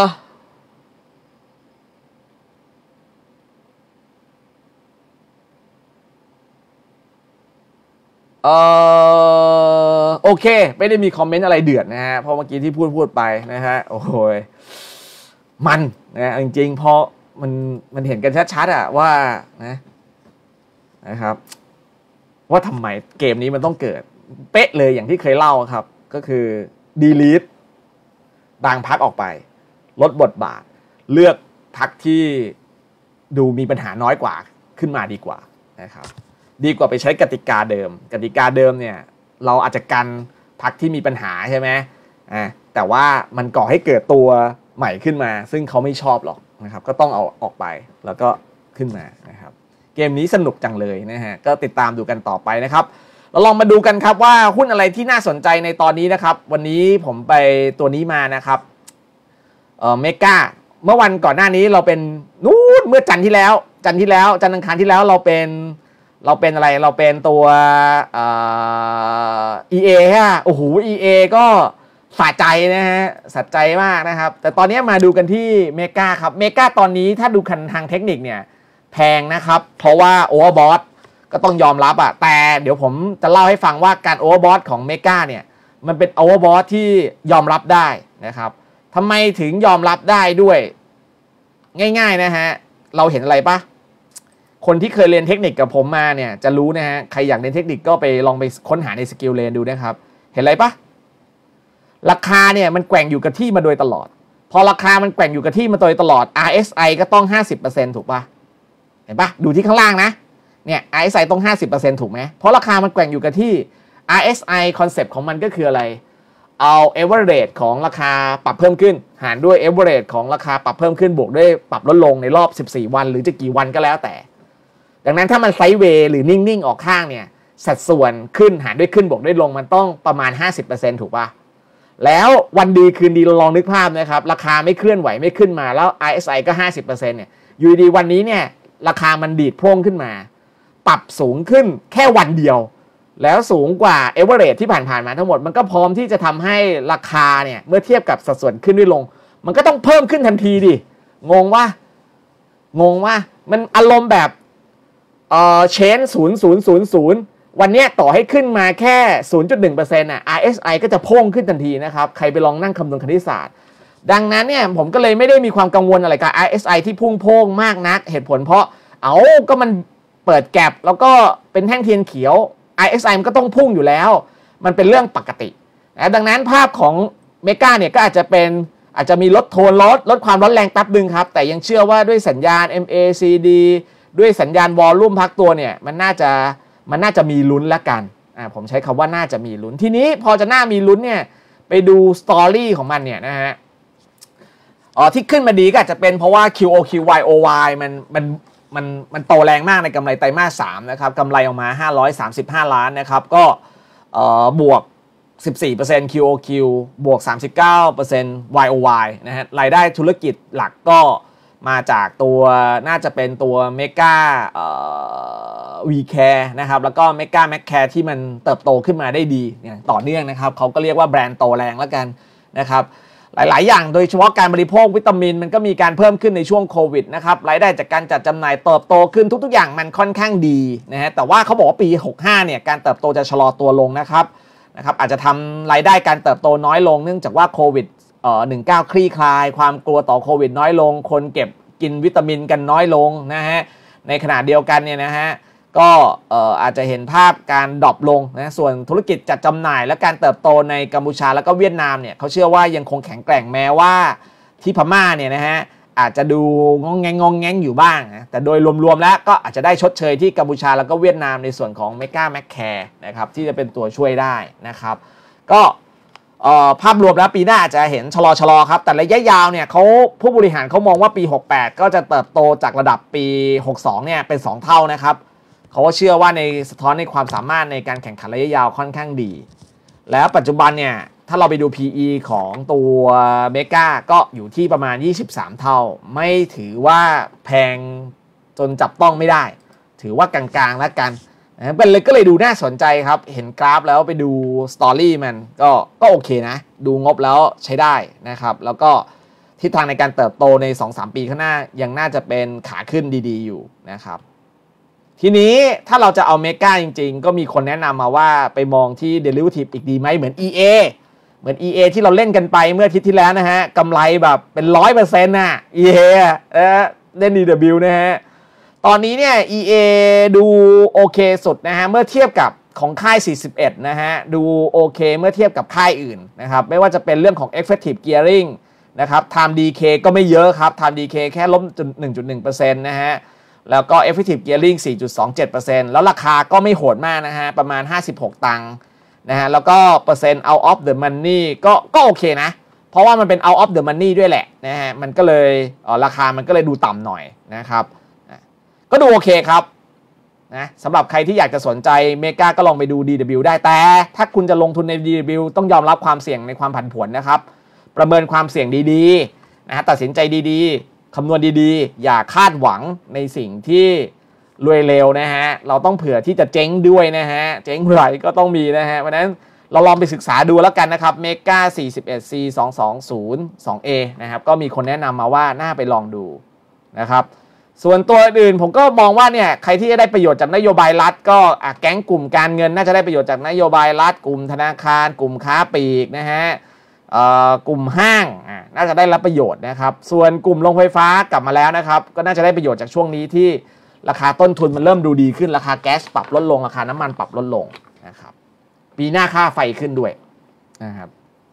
เออโอเคไม่ได้มีคอมเมนต์อะไรเดือดนะฮะเพราะเมื่อกี้ที่พูดพูดไปนะฮะโอ้โหมันนะจริงๆพอมันมันเห็นกันชัดๆอะว่านะนะครับว่าทำไมเกมนี้มันต้องเกิดเป๊ะเลยอย่างที่เคยเล่าครับก็คือ delete บางพักออกไปลดบทบาทเลือกพักที่ดูมีปัญหาน้อยกว่าขึ้นมาดีกว่านะครับดีกว่าไปใช้กติกาเดิมกติกาเดิมเนี่ยเราอาจจะกันพักที่มีปัญหาใช่ไหมอ่าแต่ว่ามันก่อให้เกิดตัวใหม่ขึ้นมาซึ่งเขาไม่ชอบหรอกนะครับก็ต้องเอาออกไปแล้วก็ขึ้นมานะครับเกมนี้สนุกจังเลยนะฮะก็ติดตามดูกันต่อไปนะครับเราลองมาดูกันครับว่าหุ้นอะไรที่น่าสนใจในตอนนี้นะครับวันนี้ผมไปตัวนี้มานะครับเอ่อเมกาเมื่อวันก่อนหน้านี้เราเป็นนู้นเมื่อจันทร์ที่แล้วจันทร์ที่แล้วจันทร์อังคารที่แล้วเราเป็นเราเป็นอะไรเราเป็นตัวเอ่อ อี เอ ฮะโอ้โห อี เอ ก็สะใจนะฮะสะใจมากนะครับแต่ตอนนี้มาดูกันที่เมกาครับเมกาตอนนี้ถ้าดูคันทางเทคนิคเนี่ยแพงนะครับเพราะว่าโอเวอร์บอทก็ต้องยอมรับอะแต่เดี๋ยวผมจะเล่าให้ฟังว่าการโอเวอร์บอทของเมกาเนี่ยมันเป็นโอเวอร์บอทที่ยอมรับได้นะครับทำไมถึงยอมรับได้ด้วยง่ายๆนะฮะเราเห็นอะไรปะคนที่เคยเรียนเทคนิคกับผมมาเนี่ยจะรู้นะฮะใครอยากเรียนเทคนิคก็ไปลองไปค้นหาในสกิลเลนดูนะครับเห็นอะไรปะราคาเนี่ยมันแกว่งอยู่กับที่มาโดยตลอดพอราคามันแกว่งอยู่กับที่มาโดยตลอด อาร์ เอส ไอ ก็ต้อง ห้าสิบเปอร์เซ็นต์ ถูกปะเห็นปะดูที่ข้างล่างนะเนี่ย อาร์ เอส ไอ ต้อง ห้าสิบเปอร์เซ็นต์ ถูกไหมเพราะราคามันแกว่งอยู่กับที่ อาร์ เอส ไอ คอนเซปต์ของมันก็คืออะไรเอา average ของราคาปรับเพิ่มขึ้นหารด้วย average ของราคาปรับเพิ่มขึ้นบวกด้วยปรับลดลงในรอบสิบสี่วันหรือจะกี่วันก็แล้วแต่ดังนั้นถ้ามันไซด์เวย์หรือนิ่งๆออกข้างเนี่ยสัดส่วนขึ้นหารด้วยขึ้นบวกด้วยลงมันต้องประมาณ ห้าสิบเปอร์เซ็นต์ ถูกป่ะแล้ววันดีคืนดีเราลองนึกภาพนะครับราคาไม่เคลื่อนไหวไม่ขึ้นมาแล้ว อาร์ เอส ไอ ก็ ห้าสิบเปอร์เซ็นต์ เนี่ยอยู่ดีวันนี้เนี่ยราคามันดีดพุ่งขึ้นมาปรับสูงขึ้นแค่วันเดียวแล้วสูงกว่า average ที่ผ่านๆมาทั้งหมดมันก็พร้อมที่จะทำให้ราคาเนี่ยเมื่อเทียบกับสัดส่วนขึ้นด้วยลงมันก็ต้องเพิ่มขึ้นทันทีดิงงว่างงว่ามันอารมณ์แบบเอ่อเชนศูนย์ ศูนย์ ศูนย์ ศูนย์วันนี้ต่อให้ขึ้นมาแค่ ศูนย์จุดหนึ่งเปอร์เซ็นต์ อ่ะ อาร์ เอส ไอ ก็จะพุ่งขึ้นทันทีนะครับใครไปลองนั่งคำนวณคณิตศาสตร์ดังนั้นเนี่ยผมก็เลยไม่ได้มีความกังวลอะไรกับ อาร์ เอส ไอ ที่พุ่งโพ่งมากนักเหตุผลเพราะเอาก็มันเปิดแก็บแล้วก็เป็นแท่งเทียนเขียว อาร์ เอส ไอ มันก็ต้องพุ่งอยู่แล้วมันเป็นเรื่องปกตินะดังนั้นภาพของเมกาเนี่ยก็อาจจะเป็นอาจจะมีลดโทนลดลดความร้อนแรงแป๊บนึงครับแต่ยังเชื่อว่าด้วยสัญญาณ เอ็ม เอ ซี ดี ด้วยสัญญาณวอลลุ่มพักตัวเนี่ยมันน่าจะมันน่าจะมีลุ้นละกันอ่าผมใช้คำว่าน่าจะมีลุ้นทีนี้พอจะน่ามีลุ้นเนี่ยไปดูสตอรี่ของมันเนี่ยนะฮะอ๋อที่ขึ้นมาดีก็อาจจะเป็นเพราะว่า คิว โอ คิว วาย โอ วาย มันมันมันมันโตแรงมากในกำไรไตรมาสสามนะครับกำไรออกมาห้าร้อยสามสิบห้าล้านนะครับก็เอ่อบวก สิบสี่เปอร์เซ็นต์ คิว โอ คิว บวก สามสิบเก้าเปอร์เซ็นต์ วาย โอ วาย นะฮะรายได้ธุรกิจหลักก็มาจากตัวน่าจะเป็นตัวเมกาเอ่อ วี แคร์ นะครับแล้วก็เมกา แม็ก แคร์ ที่มันเติบโตขึ้นมาได้ดีอย่างต่อเนื่องนะครับเขาก็เรียกว่าแบรนด์โตแรงแล้วกันนะครับหลายๆอย่างโดยเฉพาะการบริโภควิตามินมันก็มีการเพิ่มขึ้นในช่วงโควิดนะครับรายได้จากการจัดจำหน่ายเติบโตขึ้นทุกๆอย่างมันค่อนข้างดีนะฮะแต่ว่าเขาบอกว่าปีหกสิบห้าเนี่ยการเติบโตจะชะลอตัวลงนะครับนะครับอาจจะทำรายได้การเติบโตน้อยลงเนื่องจากว่าโควิดเอ่อสิบเก้าคลี่คลายความกลัวต่อโควิดน้อยลงคนเก็บกินวิตามินกันน้อยลงนะฮะในขณะเดียวกันเนี่ยนะฮะก็เอ่ออาจจะเห็นภาพการดรอปลงนะส่วนธุรกิจจัดจำหน่ายและการเติบโตในกัมพูชาแล้วก็เวียดนามเนี่ยเขาเชื่อว่ายังคงแข็งแกร่งแม้ว่าที่พม่าเนี่ยนะฮะอาจจะดูงงแงงงงแงงอยู่บ้างนะแต่โดยรวมๆแล้วก็อาจจะได้ชดเชยที่กัมพูชาแล้วก็เวียดนามในส่วนของเมกา แม็ก แคร์ นะครับที่จะเป็นตัวช่วยได้นะครับก็ภาพรวมแล้วปีหน้าจะเห็นชะลอชะลอครับแต่ระยะยาวเนี่ยเขาผู้บริหารเขามองว่าปีหกสิบแปดก็จะเติบโตจากระดับปีหกสิบสองเนี่ยเป็นสองเท่านะครับเขาก็เชื่อว่าในสะท้อนในความสามารถในการแข่งขันระยะยาวค่อนข้างดีแล้วปัจจุบันเนี่ยถ้าเราไปดู พี อี ของตัวเมกาก็อยู่ที่ประมาณยี่สิบสามเท่าไม่ถือว่าแพงจนจับต้องไม่ได้ถือว่ากลางๆแล้วกันนะเป็นเลยก็เลยดูน่าสนใจครับเห็นกราฟแล้วไปดูสตอรี่มันก็ก็โอเคนะดูงบแล้วใช้ได้นะครับแล้วก็ทิศทางในการเติบโตใน สองถึงสาม ปีข้างหน้ายังน่าจะเป็นขาขึ้นดีๆอยู่นะครับทีนี้ถ้าเราจะเอาเมกาจริงๆก็มีคนแนะนำมาว่าไปมองที่ Derivative อีกดีไหมเหมือน อี เอ เหมือน อี เอ ที่เราเล่นกันไปเมื่ออาทิตย์ที่แล้วนะฮะกำไรแบบเป็น ร้อยเปอร์เซ็นต์ น่ะ อี เอ เออเล่น ดี ดับเบิลยู นะฮะตอนนี้เนี่ย อี เอ ดูโอเคสุดนะฮะเมื่อเทียบกับของค่ายสี่สิบเอ็ดนะฮะดูโอเคเมื่อเทียบกับค่ายอื่นนะครับไม่ว่าจะเป็นเรื่องของ Effective Gearing นะครับ Time ดี เค ก็ไม่เยอะครับ Time ดี เค แค่ลบ หนึ่งจุดหนึ่งเปอร์เซ็นต์ นะฮะแล้วก็ Effective Gearing สี่จุดสองเจ็ดเปอร์เซ็นต์ แล้วราคาก็ไม่โหดมากนะฮะประมาณห้าสิบหกตังค์นะฮะแล้วก็เปอร์เซ็นต์ out of the money ก็ก็โอเคนะเพราะว่ามันเป็น out of the money ด้วยแหละนะฮะมันก็เลยเอ่อราคามันก็เลยดูต่ำหน่อยนะครับก็ดูโอเคครับนะสำหรับใครที่อยากจะสนใจเมกาก็ลองไปดู ดี ดับเบิลยู ได้แต่ถ้าคุณจะลงทุนใน ดี ดับเบิลยู ต้องยอมรับความเสี่ยงในความผันผวนนะครับประเมินความเสี่ยงดีๆนะฮะตัดสินใจดีๆคำนวณดีๆอย่าคาดหวังในสิ่งที่รวยเร็วนะฮะเราต้องเผื่อที่จะเจ๊งด้วยนะฮะเจ๊งเมื่อไหร่ก็ต้องมีนะฮะเพราะฉะนั้นเราลองไปศึกษาดูแล้วกันนะครับเมกา สี่สิบเอ็ด ซี สองสองศูนย์ สอง เอ นะครับก็มีคนแนะนำมาว่าน่าไปลองดูนะครับส่วนตัวอื่นผมก็มองว่าเนี่ยใครที่จะได้ประโยชน์จากนโยบายรัฐก็แก๊งกลุ่มการเงินน่าจะได้ประโยชน์จากนโยบายรัฐกลุ่มธนาคารกลุ่มค้าปลีกนะฮะกลุ่มห้างน่าจะได้รับประโยชน์นะครับส่วนกลุ่มโรงไฟฟ้ากลับมาแล้วนะครับก็น่าจะได้ประโยชน์จากช่วงนี้ที่ราคาต้นทุนมันเริ่มดูดีขึ้นราคาแก๊สปรับลดลงราคาน้ำมันปรับลดลงนะครับปีหน้าค่าไฟขึ้นด้วยนะครับ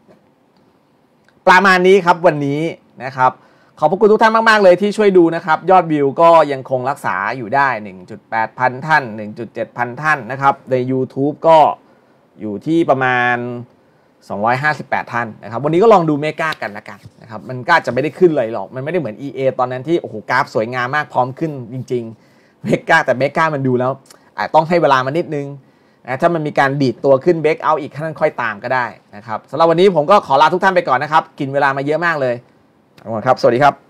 ประมาณนี้ครับวันนี้นะครับขอบพระคุณทุกท่านมากๆเลยที่ช่วยดูนะครับยอดวิวก็ยังคงรักษาอยู่ได้ หนึ่งจุดแปด พันท่าน หนึ่งจุดเจ็ด พันท่านนะครับใน YouTube ก็อยู่ที่ประมาณสองร้อยห้าสิบแปดท่านนะครับวันนี้ก็ลองดูเมกากันละกันนะครับมันก็จะไม่ได้ขึ้นเลยหรอกมันไม่ได้เหมือน อี เอ ตอนนั้นที่โอ้โหกราฟสวยงามมากพร้อมขึ้นจริงๆเมกาแต่เมกามันดูแล้วอาจต้องให้เวลามันนิดนึงนะถ้ามันมีการดีดตัวขึ้นเบรกเอาท์อีกท่านค่อยตามก็ได้นะครับสำหรับวันนี้ผมก็ขอลาทุกท่านไปก่อนนะครับกินเวลามาเยอะมากเลยขอบคุณครับสวัสดีครับ